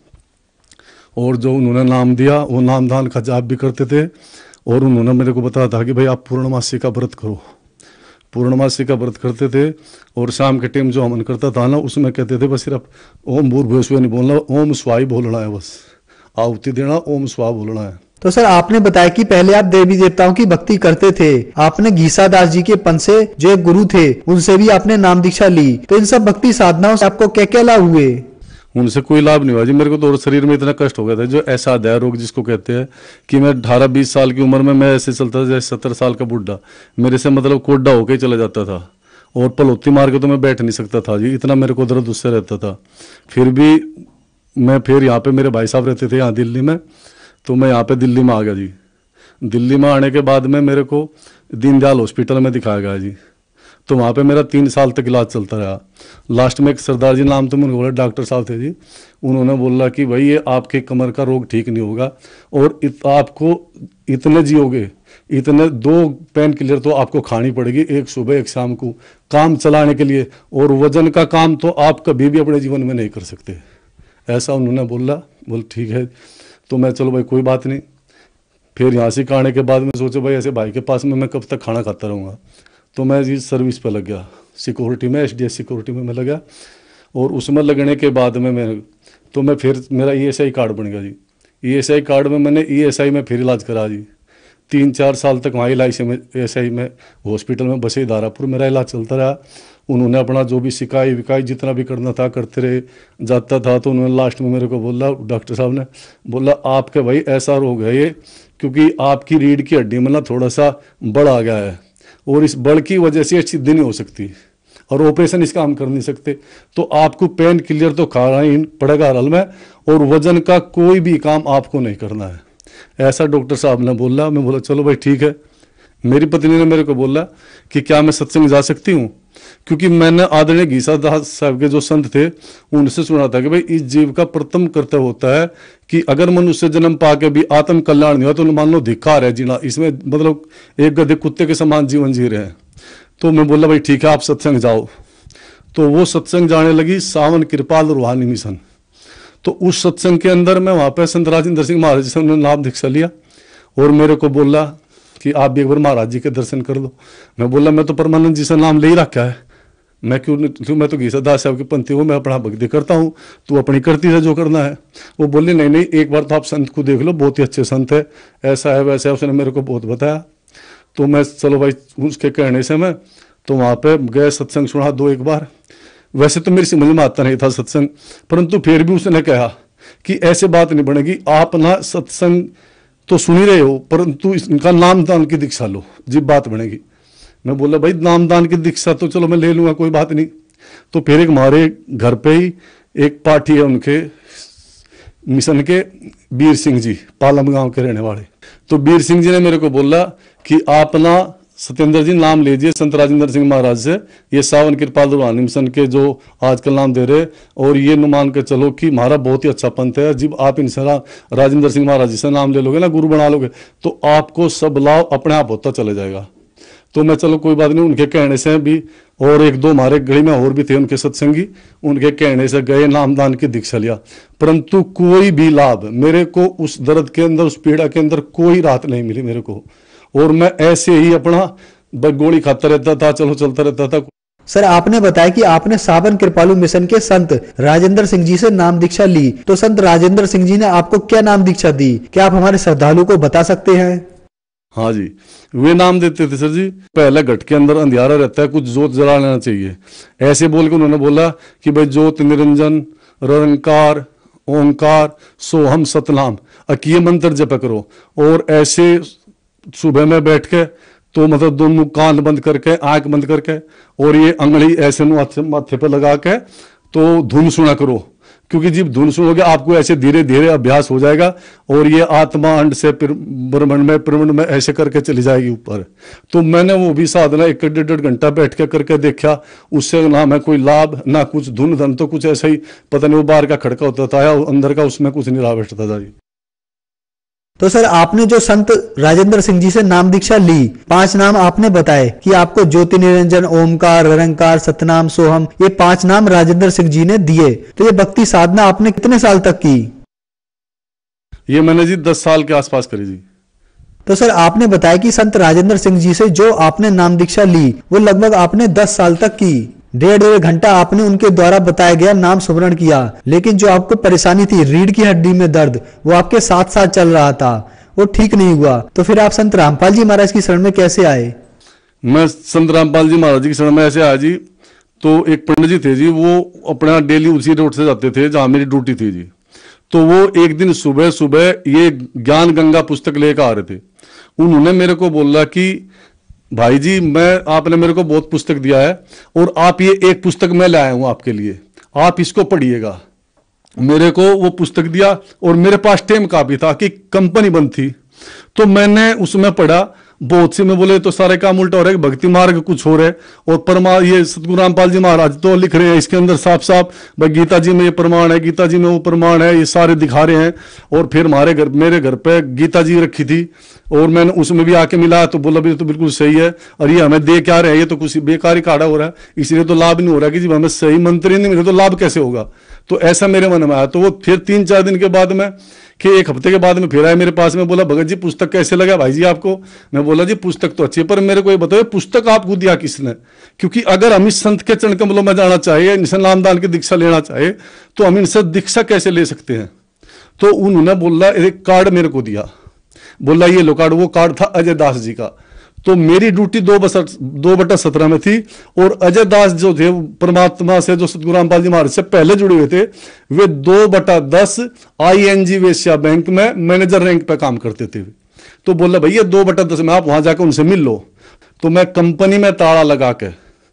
Speaker 4: और जो उन्होंने नाम दिया वो नामदान का जाप भी करते थे। और उन्होंने मेरे को बताया था कि भाई आप पूर्णमासी का व्रत करो। पूर्णमासी का व्रत करते थे और शाम के टाइम जो हवन करता था ना उसमें कहते थे बस सिर्फ ओम भूर्भुवस्सुवः नहीं बोलना, ओम स्वाहा बोलना है, बस आहुति देना ओम स्वाहा बोलना है।
Speaker 5: तो सर आपने बताया कि पहले आप देवी देवताओं की भक्ति करते थे, आपने गीसा दास जी के पंथ से जो एक गुरु थे उनसे भी आपने नाम दीक्षा ली, तो इन सब भक्ति साधनाओं से आपको क्या क्या लाभ हुए?
Speaker 4: उनसे कोई लाभ नहीं हुआ जी। मेरे को तो शरीर में इतना कष्ट हो गया था, जो ऐसा अध्याय रोग जिसको कहते हैं कि मैं अठारह बीस साल की उम्र में मैं ऐसे चलता था जैसे सत्तर साल का बुढ़ा। मेरे से मतलब कोड्डा होके ही चला जाता था और पलोती मार के तो मैं बैठ नहीं सकता था जी, इतना मेरे को दर्द उससे रहता था। फिर भी मैं फिर यहाँ पे मेरे भाई साहब रहते थे यहाँ दिल्ली में, तो मैं यहाँ पे दिल्ली में आ गया जी। दिल्ली में आने के बाद में मेरे को दीनदयाल हॉस्पिटल में दिखाया गया जी। तो वहाँ पे मेरा तीन साल तक इलाज चलता रहा। लास्ट में एक सरदार जी नाम तो मुझे बोला, डॉक्टर साहब थे जी, उन्होंने बोला कि भाई ये आपके कमर का रोग ठीक नहीं होगा और इत, आपको इतने जियोगे, इतने दो पेन किलर तो आपको खानी पड़ेगी, एक सुबह एक शाम को, काम चलाने के लिए। और वजन का काम तो आप कभी भी अपने जीवन में नहीं कर सकते, ऐसा उन्होंने बोला। बोल ठीक है, तो मैं चलो भाई कोई बात नहीं। फिर यहाँ से आने के बाद में सोचा भाई ऐसे भाई के पास में मैं कब तक खाना खाता रहूँगा। तो मैं जी सर्विस पे लग गया, सिक्योरिटी में, एसडीएस सिक्योरिटी में मैं लगा। और उसमें लगने के बाद में मैं तो मैं फिर मेरा ईएसआई कार्ड बन गया जी। ईएसआई कार्ड में मैंने ईएसआई में फिर इलाज करा जी। तीन चार साल तक वहाँ इलाज में एसआई में हॉस्पिटल में बसे धारापुर मेरा इलाज चलता रहा। उन्होंने अपना जो भी सिकाई विकाई जितना भी करना था करते रहे, जाता था। तो उन्होंने लास्ट में मेरे को बोला, डॉक्टर साहब ने बोला आपके भाई ऐसा रोग है ये, क्योंकि आपकी रीढ़ की हड्डी में ना थोड़ा सा बढ़ आ गया है और इस बढ़ की वजह से सिद्धि नहीं हो सकती और ऑपरेशन इसका हम कर नहीं सकते। तो आपको पेन किलर तो खाना ही पड़ेगा हर हाल में, और वजन का कोई भी काम आपको नहीं करना है, ऐसा डॉक्टर साहब ने बोला। मैं बोला चलो भाई ठीक है। मेरी पत्नी ने मेरे को बोला कि क्या मैं सत्संग जा सकती हूँ, क्योंकि मैंने आदरणीय गीसा दास साहब के जो संत थे उनसे सुना था कि भाई इस जीव का प्रथम कर्तव्य होता है कि अगर मनुष्य जन्म पाके भी आत्म कल्याण नहीं हुआ तो मान लो धिक्कार है जीना, इसमें मतलब एक गधे कुत्ते के समान जीवन जी रहे हैं। तो मैं बोला भाई ठीक है आप सत्संग जाओ। तो वो सत्संग जाने लगी सावन कृपाल रूहानी मिशन। तो उस सत्संग के अंदर मैं वहाँ पे संत राजेंद्र सिंह महाराज से उन्होंने नाम दीक्षा लिया और मेरे को बोला कि आप भी एक बार महाराज जी के दर्शन कर लो। मैं बोला मैं तो परमानंद जी से नाम ले ही रखा है, मैं क्यों क्यों मैं तो गीसा दास साहब की पंथी हूँ, मैं अपना भक्ति करता हूँ, तू अपनी करती है जो करना है। वो बोले नहीं नहीं एक बार तो आप संत को देख लो, बहुत ही अच्छे संत है, ऐसा है वैसा है, उसने मेरे को बहुत बताया। तो मैं चलो भाई उसके कहने से मैं तो वहाँ पे गए, सत्संग सुना दो एक बार। वैसे तो मेरी समझ में आता नहीं था सत्संग, परंतु फिर भी उसने कहा कि ऐसे बात नहीं बनेगी, आप ना सत्संग तो सुन ही रहे हो परंतु इनका नामदान की दीक्षा लो, जीव बात बनेगी। मैं बोला भाई नामदान की दीक्षा तो चलो मैं ले लूंगा कोई बात नहीं। तो फिर एक हमारे घर पे ही एक पार्टी है उनके मिशन के, बीर सिंह जी, पालम गांव के रहने वाले। तो बीर सिंह जी ने मेरे को बोला कि आप ना सत्येंद्र जी नाम लीजिए संत राजेंद्र सिंह महाराज से, ये सावन कृपाल रूहानी मिशन के जो आजकल नाम दे रहे, और ये न मान के चलो कि हमारा बहुत ही अच्छा पंथ है। जब आप इनसे राजेंद्र सिंह महाराज जी से नाम ले लोगे ना, गुरु बना लोगे, तो आपको सब लाभ अपने आप होता चले जाएगा। तो मैं चलो कोई बात नहीं, उनके कहने से भी और एक दो हमारे गली में और भी थे उनके सत्संगी, उनके कहने से गए, नामदान की दीक्षा लिया, परंतु कोई भी लाभ मेरे को उस दर्द के अंदर, उस पीड़ा के अंदर कोई राहत नहीं मिली मेरे को। और मैं ऐसे ही अपना गोली खाता रहता था, चलो चलता रहता था।
Speaker 5: सर, आपने बताया कि आपने सावन कृपालु मिशन के संत राजेंद्र सिंह जी से नाम दीक्षा ली, तो संत राजेंद्र सिंह जी ने आपको क्या नाम दीक्षा दी, क्या आप हमारे श्रद्धालु को बता सकते हैं?
Speaker 4: हाँ जी, वे नाम देते थे सर जी, पहले घट के अंदर अंधियारा रहता है, कुछ जोत जला लेना चाहिए, ऐसे बोल के उन्होंने बोला कि भाई ज्योत निरंजन निरंकार ओंकार सोहम सतनाम अकीय मंत्र जप करो। और ऐसे सुबह में बैठ के तो मतलब दोनों कान बंद करके, आंख बंद करके, और ये अंगड़ी ऐसे माथे पे लगा के तो धुन सुना करो, क्योंकि जब धुन सुनोगे आपको ऐसे धीरे धीरे अभ्यास हो जाएगा और ये आत्मा अंड से ब्रह्मांड में पिरमंड में ऐसे करके चली जाएगी ऊपर। तो मैंने वो भी साधना एक डेढ़ डेढ़ घंटा बैठ के करके देखा, उससे ना मैं कोई लाभ ना कुछ, धुन धन तो कुछ ऐसा ही पता नहीं, वो बाहर का खड़का होता था या अंदर का, उसमें कुछ नहीं लाभ बैठता था जी।
Speaker 5: तो सर, आपने जो संत राजेंद्र सिंह जी से नाम दीक्षा ली, पांच नाम आपने बताए कि आपको ज्योति निरंजन ओमकार निरंकार सतनाम सोहम, ये पांच नाम राजेंद्र सिंह जी ने दिए। तो ये भक्ति साधना आपने कितने साल तक की?
Speaker 4: ये मैंने जी दस साल के आसपास करी जी।
Speaker 5: तो सर, आपने बताया कि संत राजेंद्र सिंह जी से जो आपने नाम दीक्षा ली वो लगभग आपने दस साल तक की, डेढ़ डेढ़ घंटा आपने उनके द्वारा बताया गया नाम स्मरण किया, लेकिन जो आपको परेशानी थी, रीढ़ की हड्डी में दर्द, वो आपके साथ साथ चल रहा था, वो ठीक नहीं हुआ। तो फिर आप संत रामपाल जी महाराज की शरण में कैसे आए?
Speaker 4: मैं संत रामपाल जी महाराज की शरण में ऐसे आया जी, तो एक पंडित जी थे जी, वो अपना डेली उसी रोड से जाते थे जहां मेरी ड्यूटी थी जी। तो वो एक दिन सुबह सुबह ये ज्ञान गंगा पुस्तक लेकर आ रहे थे। उन्होंने मेरे को बोला कि भाई जी, मैं आपने मेरे को बहुत पुस्तक दिया है और आप ये एक पुस्तक मैं लाया हूं आपके लिए, आप इसको पढ़िएगा। मेरे को वो पुस्तक दिया और मेरे पास टाइम काफी था कि कंपनी बंद थी, तो मैंने उसमें पढ़ा। बहुत सी में बोले तो सारे काम उल्टा हो रहा है, भक्ति मार्ग कुछ हो रहा है, और परमा ये सतगुरु रामपाल जी महाराज तो लिख रहे हैं इसके अंदर साफ साफ भाई गीता जी में ये प्रमाण है, गीता जी में वो प्रमाण है, ये सारे दिखा रहे हैं। और फिर हमारे घर, मेरे घर पे गीता जी रखी थी और मैंने उसमें भी आके मिला तो बोला भी तो बिल्कुल सही है, और ये हमें दे क्या रहे हैं, ये तो कुछ बेकार ही काढ़ा हो रहा है, इसलिए तो लाभ नहीं हो रहा कि जी हमें सही मंत्र ही नहीं मिले तो लाभ कैसे होगा। तो ऐसा मेरे मन में आया। तो वो फिर तीन चार दिन के बाद में कि एक हफ्ते के बाद में फिर आया मेरे पास में, बोला भगत जी पुस्तक कैसे लगा भाई जी आपको? मैं बोला जी पुस्तक तो अच्छी है, पर मेरे को ये बताओ पुस्तक आपको दिया किसने? क्योंकि अगर हम इस संत के चरण कमलों में जाना चाहिए, इनसे नामदान की दीक्षा लेना चाहे, तो हम इनसे दीक्षा कैसे ले सकते हैं? तो उन्होंने बोला एक कार्ड मेरे को दिया, बोला ये लो कार्ड। वो कार्ड था अजय दास जी का। तो मेरी ड्यूटी दो बसर दो बटा सत्रह में थी, और अजय दास जो थे परमात्मा से, जो सतगुरु रामपाल जी महाराज से पहले जुड़े हुए थे, वे दो बटा दस आई एन जी वेश्या बैंक में मैनेजर रैंक पे काम करते थे। तो बोला भैया दो बटा दस में आप वहां जाकर उनसे मिल लो। तो मैं कंपनी में ताला लगा के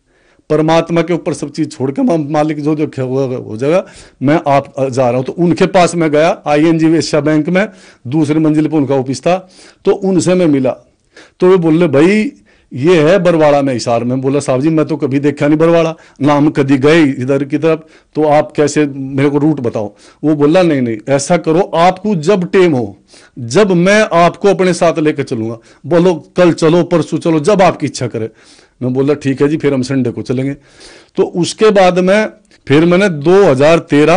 Speaker 4: परमात्मा के ऊपर सब चीज छोड़ के, मालिक जो जो हो जाएगा, मैं आप जा रहा हूं। तो उनके पास मैं गया, आई एन जी वेश्या बैंक में दूसरी मंजिल पर उनका ऑफिस था। तो उनसे मैं मिला, तो वे बोले भाई ये है बरवाड़ा में हिसार में। बोला साहब जी मैं तो कभी देखा नहीं बरवाड़ा, ना हम कभी गए इधर की तरफ, तो आप कैसे मेरे को रूट बताओ। वो बोला नहीं नहीं ऐसा करो, आपको जब टेम हो, जब मैं आपको अपने साथ लेकर चलूंगा, बोलो कल चलो परसों चलो, जब आपकी इच्छा करे। मैं बोला ठीक है जी, फिर हम संडे को चलेंगे। तो उसके बाद में फिर मैंने दो हजार तेरह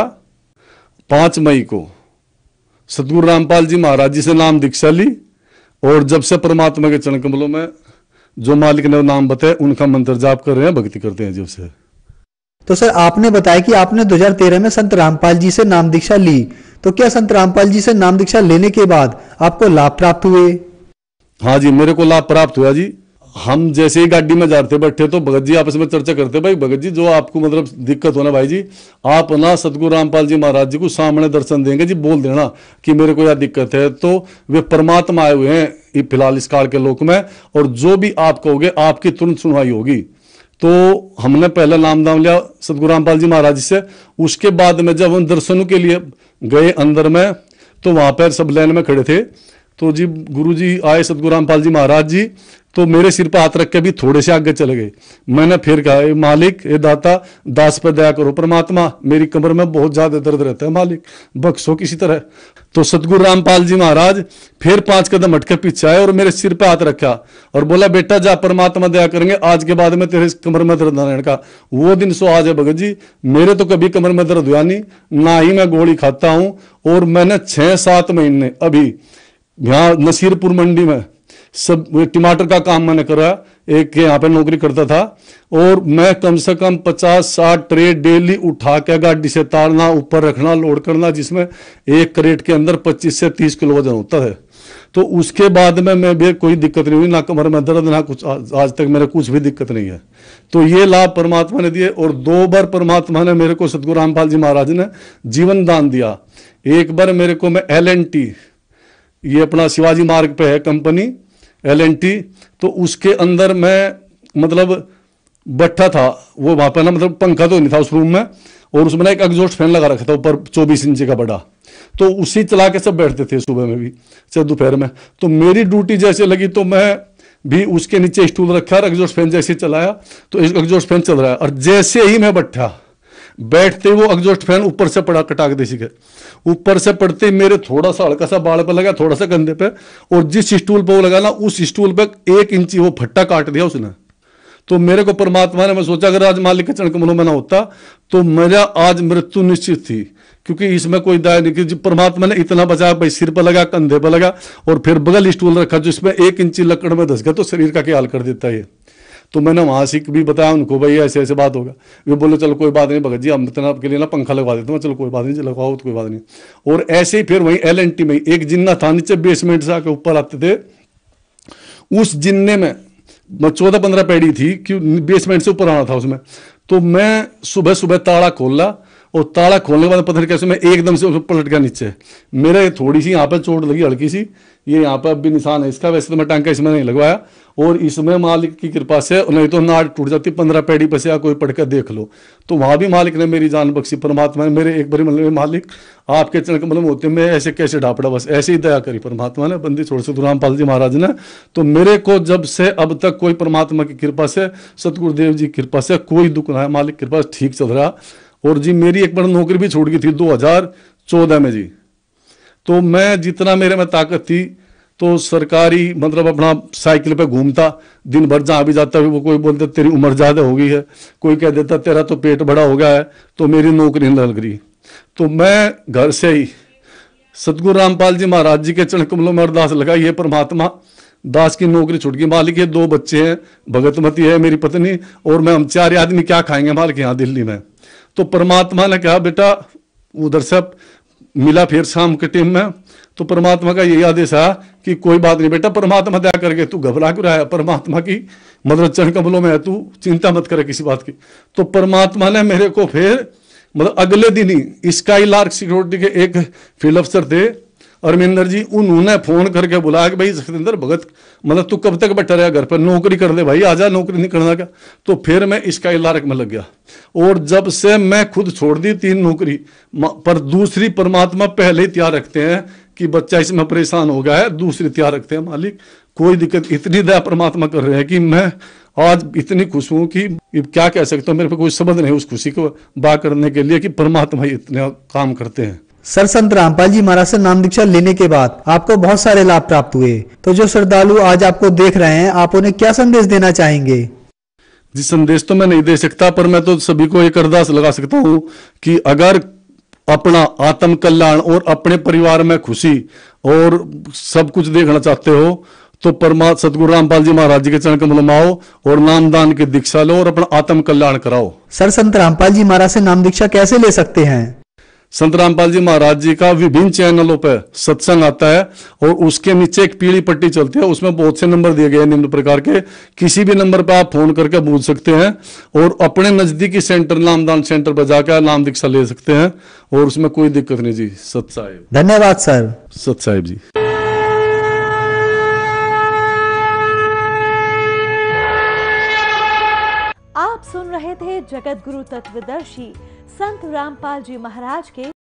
Speaker 4: पांच मई को सतगुरु रामपाल जी महाराज जी से नाम दीक्षा ली, और जब से परमात्मा के चरण कमलों में जो मालिक ने नाम बताया उनका मंत्र जाप कर रहे हैं, भक्ति करते हैं जब से।
Speaker 5: तो सर आपने बताया कि आपने दो हजार तेरह में संत रामपाल जी से नाम दीक्षा ली, तो क्या संत रामपाल जी से नाम दीक्षा लेने के बाद आपको लाभ प्राप्त हुए?
Speaker 4: हाँ जी, मेरे को लाभ प्राप्त हुआ जी। हम जैसे ही गाड़ी में जाते बैठे तो भगत जी आपस में चर्चा करते, भाई भगत जी जो आपको मतलब दिक्कत हो ना भाई जी, आप ना सतगुरु रामपाल जी महाराज जी को सामने दर्शन देंगे जी, बोल देना कि मेरे को यह दिक्कत है। तो वे परमात्मा आए हुए हैं फिलहाल इस काल के लोक में, और जो भी आप कहोगे आपकी तुरंत सुनवाई होगी। तो हमने पहले नाम दाम लिया सतगुरु रामपाल जी महाराज से। उसके बाद में जब हम दर्शनों के लिए गए अंदर में, तो वहां पर सब लाइन में खड़े थे, तो जी गुरु जी आए सतगुरु रामपाल जी महाराज जी, तो मेरे सिर पर हाथ रख के भी थोड़े से आगे चले गए। मैंने फिर कहा, ए मालिक, ए दाता, दास पर दया करो परमात्मा, मेरी कमर में बहुत ज्यादा दर्द रहता है मालिक, बख्शो किसी तरह। तो सतगुरु रामपाल जी महाराज फिर पांच कदम हटकर पीछे आए और मेरे सिर पे हाथ रखा और बोला, बेटा जा, परमात्मा दया करेंगे, आज के बाद में तेरे कमर में दर्द ना रहने का। वो दिन सो आज है भगत जी, मेरे तो कभी कमर में दर्द हुआ नहीं, ना ही मैं गोली खाता हूं। और मैंने छह सात महीने अभी यहाँ नसीरपुर मंडी में सब टमाटर का काम मैंने करा, एक यहाँ पे नौकरी करता था, और मैं कम से कम पचास साठ ट्रे डेली उठा के गाड़ी से तारना, ऊपर रखना, लोड करना, जिसमें एक क्रेट के अंदर पच्चीस से तीस किलो वजन होता है। तो उसके बाद में मैं भी कोई दिक्कत नहीं हुई, ना कमर में दर्द, ना कुछ, आज तक मेरे कुछ भी दिक्कत नहीं है। तो ये लाभ परमात्मा ने दिए। और दो बार परमात्मा ने मेरे को, सतगुरु रामपाल जी महाराज ने जीवन दान दिया। एक बार मेरे को, मैं एल एन टी, ये अपना शिवाजी मार्ग पे है कंपनी एल एन टी, तो उसके अंदर मैं मतलब बैठा था, वो वहां पर ना मतलब पंखा तो नहीं था उस रूम में, और उसमें ना एक एग्जॉस्ट फैन लगा रखा था ऊपर चौबीस इंच का बड़ा, तो उसी चला के सब बैठते थे सुबह में भी चाहे दोपहर में। तो मेरी ड्यूटी जैसे लगी तो मैं भी उसके नीचे स्टूल रखा और एग्जॉस्ट फैन जैसे चलाया, तो एग्जॉस्ट फैन चल रहा है, और जैसे ही मैं बैठा, बैठते वो एग्जॉस्ट फैन ऊपर से पड़ा, कटाक देसी के ऊपर से पड़ते मेरे थोड़ा सा हल्का सा बाल पे लगा, थोड़ा सा कंधे पे, और जिस स्टूल पे वो लगा ना, उस स्टूल पे एक इंची वो फट्टा काट दिया उसने। तो मेरे को परमात्मा ने, मैं सोचा अगर आज मालिक के चरण कमलों में ना होता तो मेरा आज मृत्यु निश्चित थी, क्योंकि इसमें कोई दाय नहीं कि परमात्मा ने इतना बचाया। भाई सिर पर लगा, कंधे पर लगा, और फिर बगल स्टूल रखा जिसमें एक इंची लकड़ में धस गया, तो शरीर का क्या हाल कर देता है। तो मैंने वहां से भी बताया उनको, भाई ऐसे ऐसे बात होगा। वे बोले चलो कोई बात नहीं भगत जी, हम इतना आपके लिए ना पंखा लगवा देते हैं। चलो कोई बात नहीं, लगवाओ तो कोई बात नहीं। और ऐसे ही फिर वहीं एल एन टी में एक जिन्ना था, नीचे बेसमेंट से आके ऊपर आते थे, उस जिन्ने में चौदह पंद्रह पैड़ी थी कि बेसमेंट से ऊपर आना था उसमें। तो मैं सुबह सुबह ताला खोला, और ताला खोलने के बाद पता नहीं कैसे मैं एकदम से पलट गया नीचे। मेरे थोड़ी सी यहाँ पे चोट लगी हल्की सी, ये यहाँ पे अब भी निशान है इसका। वैसे तो मैं टांका इसमें नहीं लगवाया, और इसमें मालिक की कृपा से, नहीं तो नाड़ टूट जाती, पंद्रह पैड़ी पे से या कोई पढ़ कर देख लो। तो वहां भी मालिक ने मेरी जान बख्शी, परमात्मा ने मेरे एक बारी मतलब मालिक आपके चरण कमल में होते मैं ऐसे कैसे ढापड़ा, बस ऐसे ही दया करी परमात्मा ने, बंदी छोड़ सतगुरु रामपाल जी महाराज ने। तो मेरे को जब से अब तक कोई परमात्मा की कृपा से, सतगुरुदेव जी की कृपा से कोई दुख ना है, मालिक की कृपा से ठीक चल रहा। और जी मेरी एक बार नौकरी भी छूट गई थी दो हजार चौदह में जी। तो मैं जितना मेरे में ताकत थी, तो सरकारी मतलब अपना साइकिल पे घूमता, दिन भर जहां भी जाता वो कोई बोलता तेरी उम्र ज्यादा हो गई है, कोई कह देता तेरा तो पेट बड़ा हो गया है, तो मेरी नौकरी नहीं लग रही। तो मैं घर से ही सतगुरु रामपाल जी महाराज जी के चरण कमलों में अरदास लगा, ये परमात्मा दास की नौकरी छूट गई मालिक, ये दो बच्चे हैं, भगतमती है मेरी पत्नी, और मैं, हम चार आदमी क्या खाएंगे मालिक यहाँ दिल्ली में। तो परमात्मा ने कहा बेटा, उधर से मिला फिर शाम के टाइम में, तो परमात्मा का यही आदेश है कि कोई बात नहीं बेटा, परमात्मा दया करके तू घबरा क्यों रहा है, परमात्मा की मतलब चरण कमलों में है, तू चिंता मत करे किसी बात की। तो परमात्मा ने मेरे को फिर मतलब अगले दिन ही स्काई लार्क सिक्योरिटी के एक फील्ड अफसर थे अरविंदर जी, उन्होंने फोन करके बुलाया कि भाई सतेंद्र भगत, मतलब तू कब तक बैठा रहेगा घर पर, नौकरी कर दे भाई, आजा, नौकरी नहीं करना क्या। तो फिर मैं स्काई लार्क में लग गया, और जब से मैं खुद छोड़ दी तीन नौकरी, पर दूसरी परमात्मा पहले ही तैयार रखते हैं कि बच्चा इसमें परेशान हो गया है, दूसरी तैयार रखते हैं मालिक। कोई दिक्कत, इतनी दया परमात्मा कर रहे हैं कि मैं आज इतनी खुश हूं कि क्या कह सकता हूं, मेरे पे कोई शब्द नहीं उस खुशी को बा करने के लिए कि परमात्मा इतने काम करते हैं।
Speaker 5: सर, संत रामपाल जी महाराज से नाम दीक्षा लेने के बाद आपको बहुत सारे लाभ प्राप्त हुए, तो जो श्रद्धालु आज आपको देख रहे हैं, आप उन्हें क्या संदेश देना चाहेंगे?
Speaker 4: जी संदेश तो मैं नहीं दे सकता, पर मैं तो सभी को एक अरदास लगा सकता हूं कि अगर अपना आत्म कल्याण और अपने परिवार में खुशी और सब कुछ देखना चाहते हो, तो परमात्मा सतगुरु रामपाल जी महाराज जी के चरण कमलों में आओ और नामदान की दीक्षा लो और अपना आत्म कल्याण कराओ।
Speaker 5: सर, संत रामपाल जी महाराज से नाम दीक्षा कैसे ले सकते हैं?
Speaker 4: संत रामपाल जी महाराज जी का विभिन्न चैनलों पर सत्संग आता है, और उसके नीचे एक पीली पट्टी चलती है, उसमें बहुत से नंबर दिए गए हैं निम्न प्रकार के, किसी भी नंबर पर आप फोन करके पूछ सकते हैं, और अपने नजदीकी सेंटर नामदान सेंटर पर जाकर नाम दीक्षा ले सकते हैं, और उसमें कोई दिक्कत नहीं जी। सत साहिब।
Speaker 5: धन्यवाद सर।
Speaker 4: सत साहिब जी।
Speaker 6: आप सुन रहे थे जगत गुरु तत्वदर्शी संत रामपाल जी महाराज के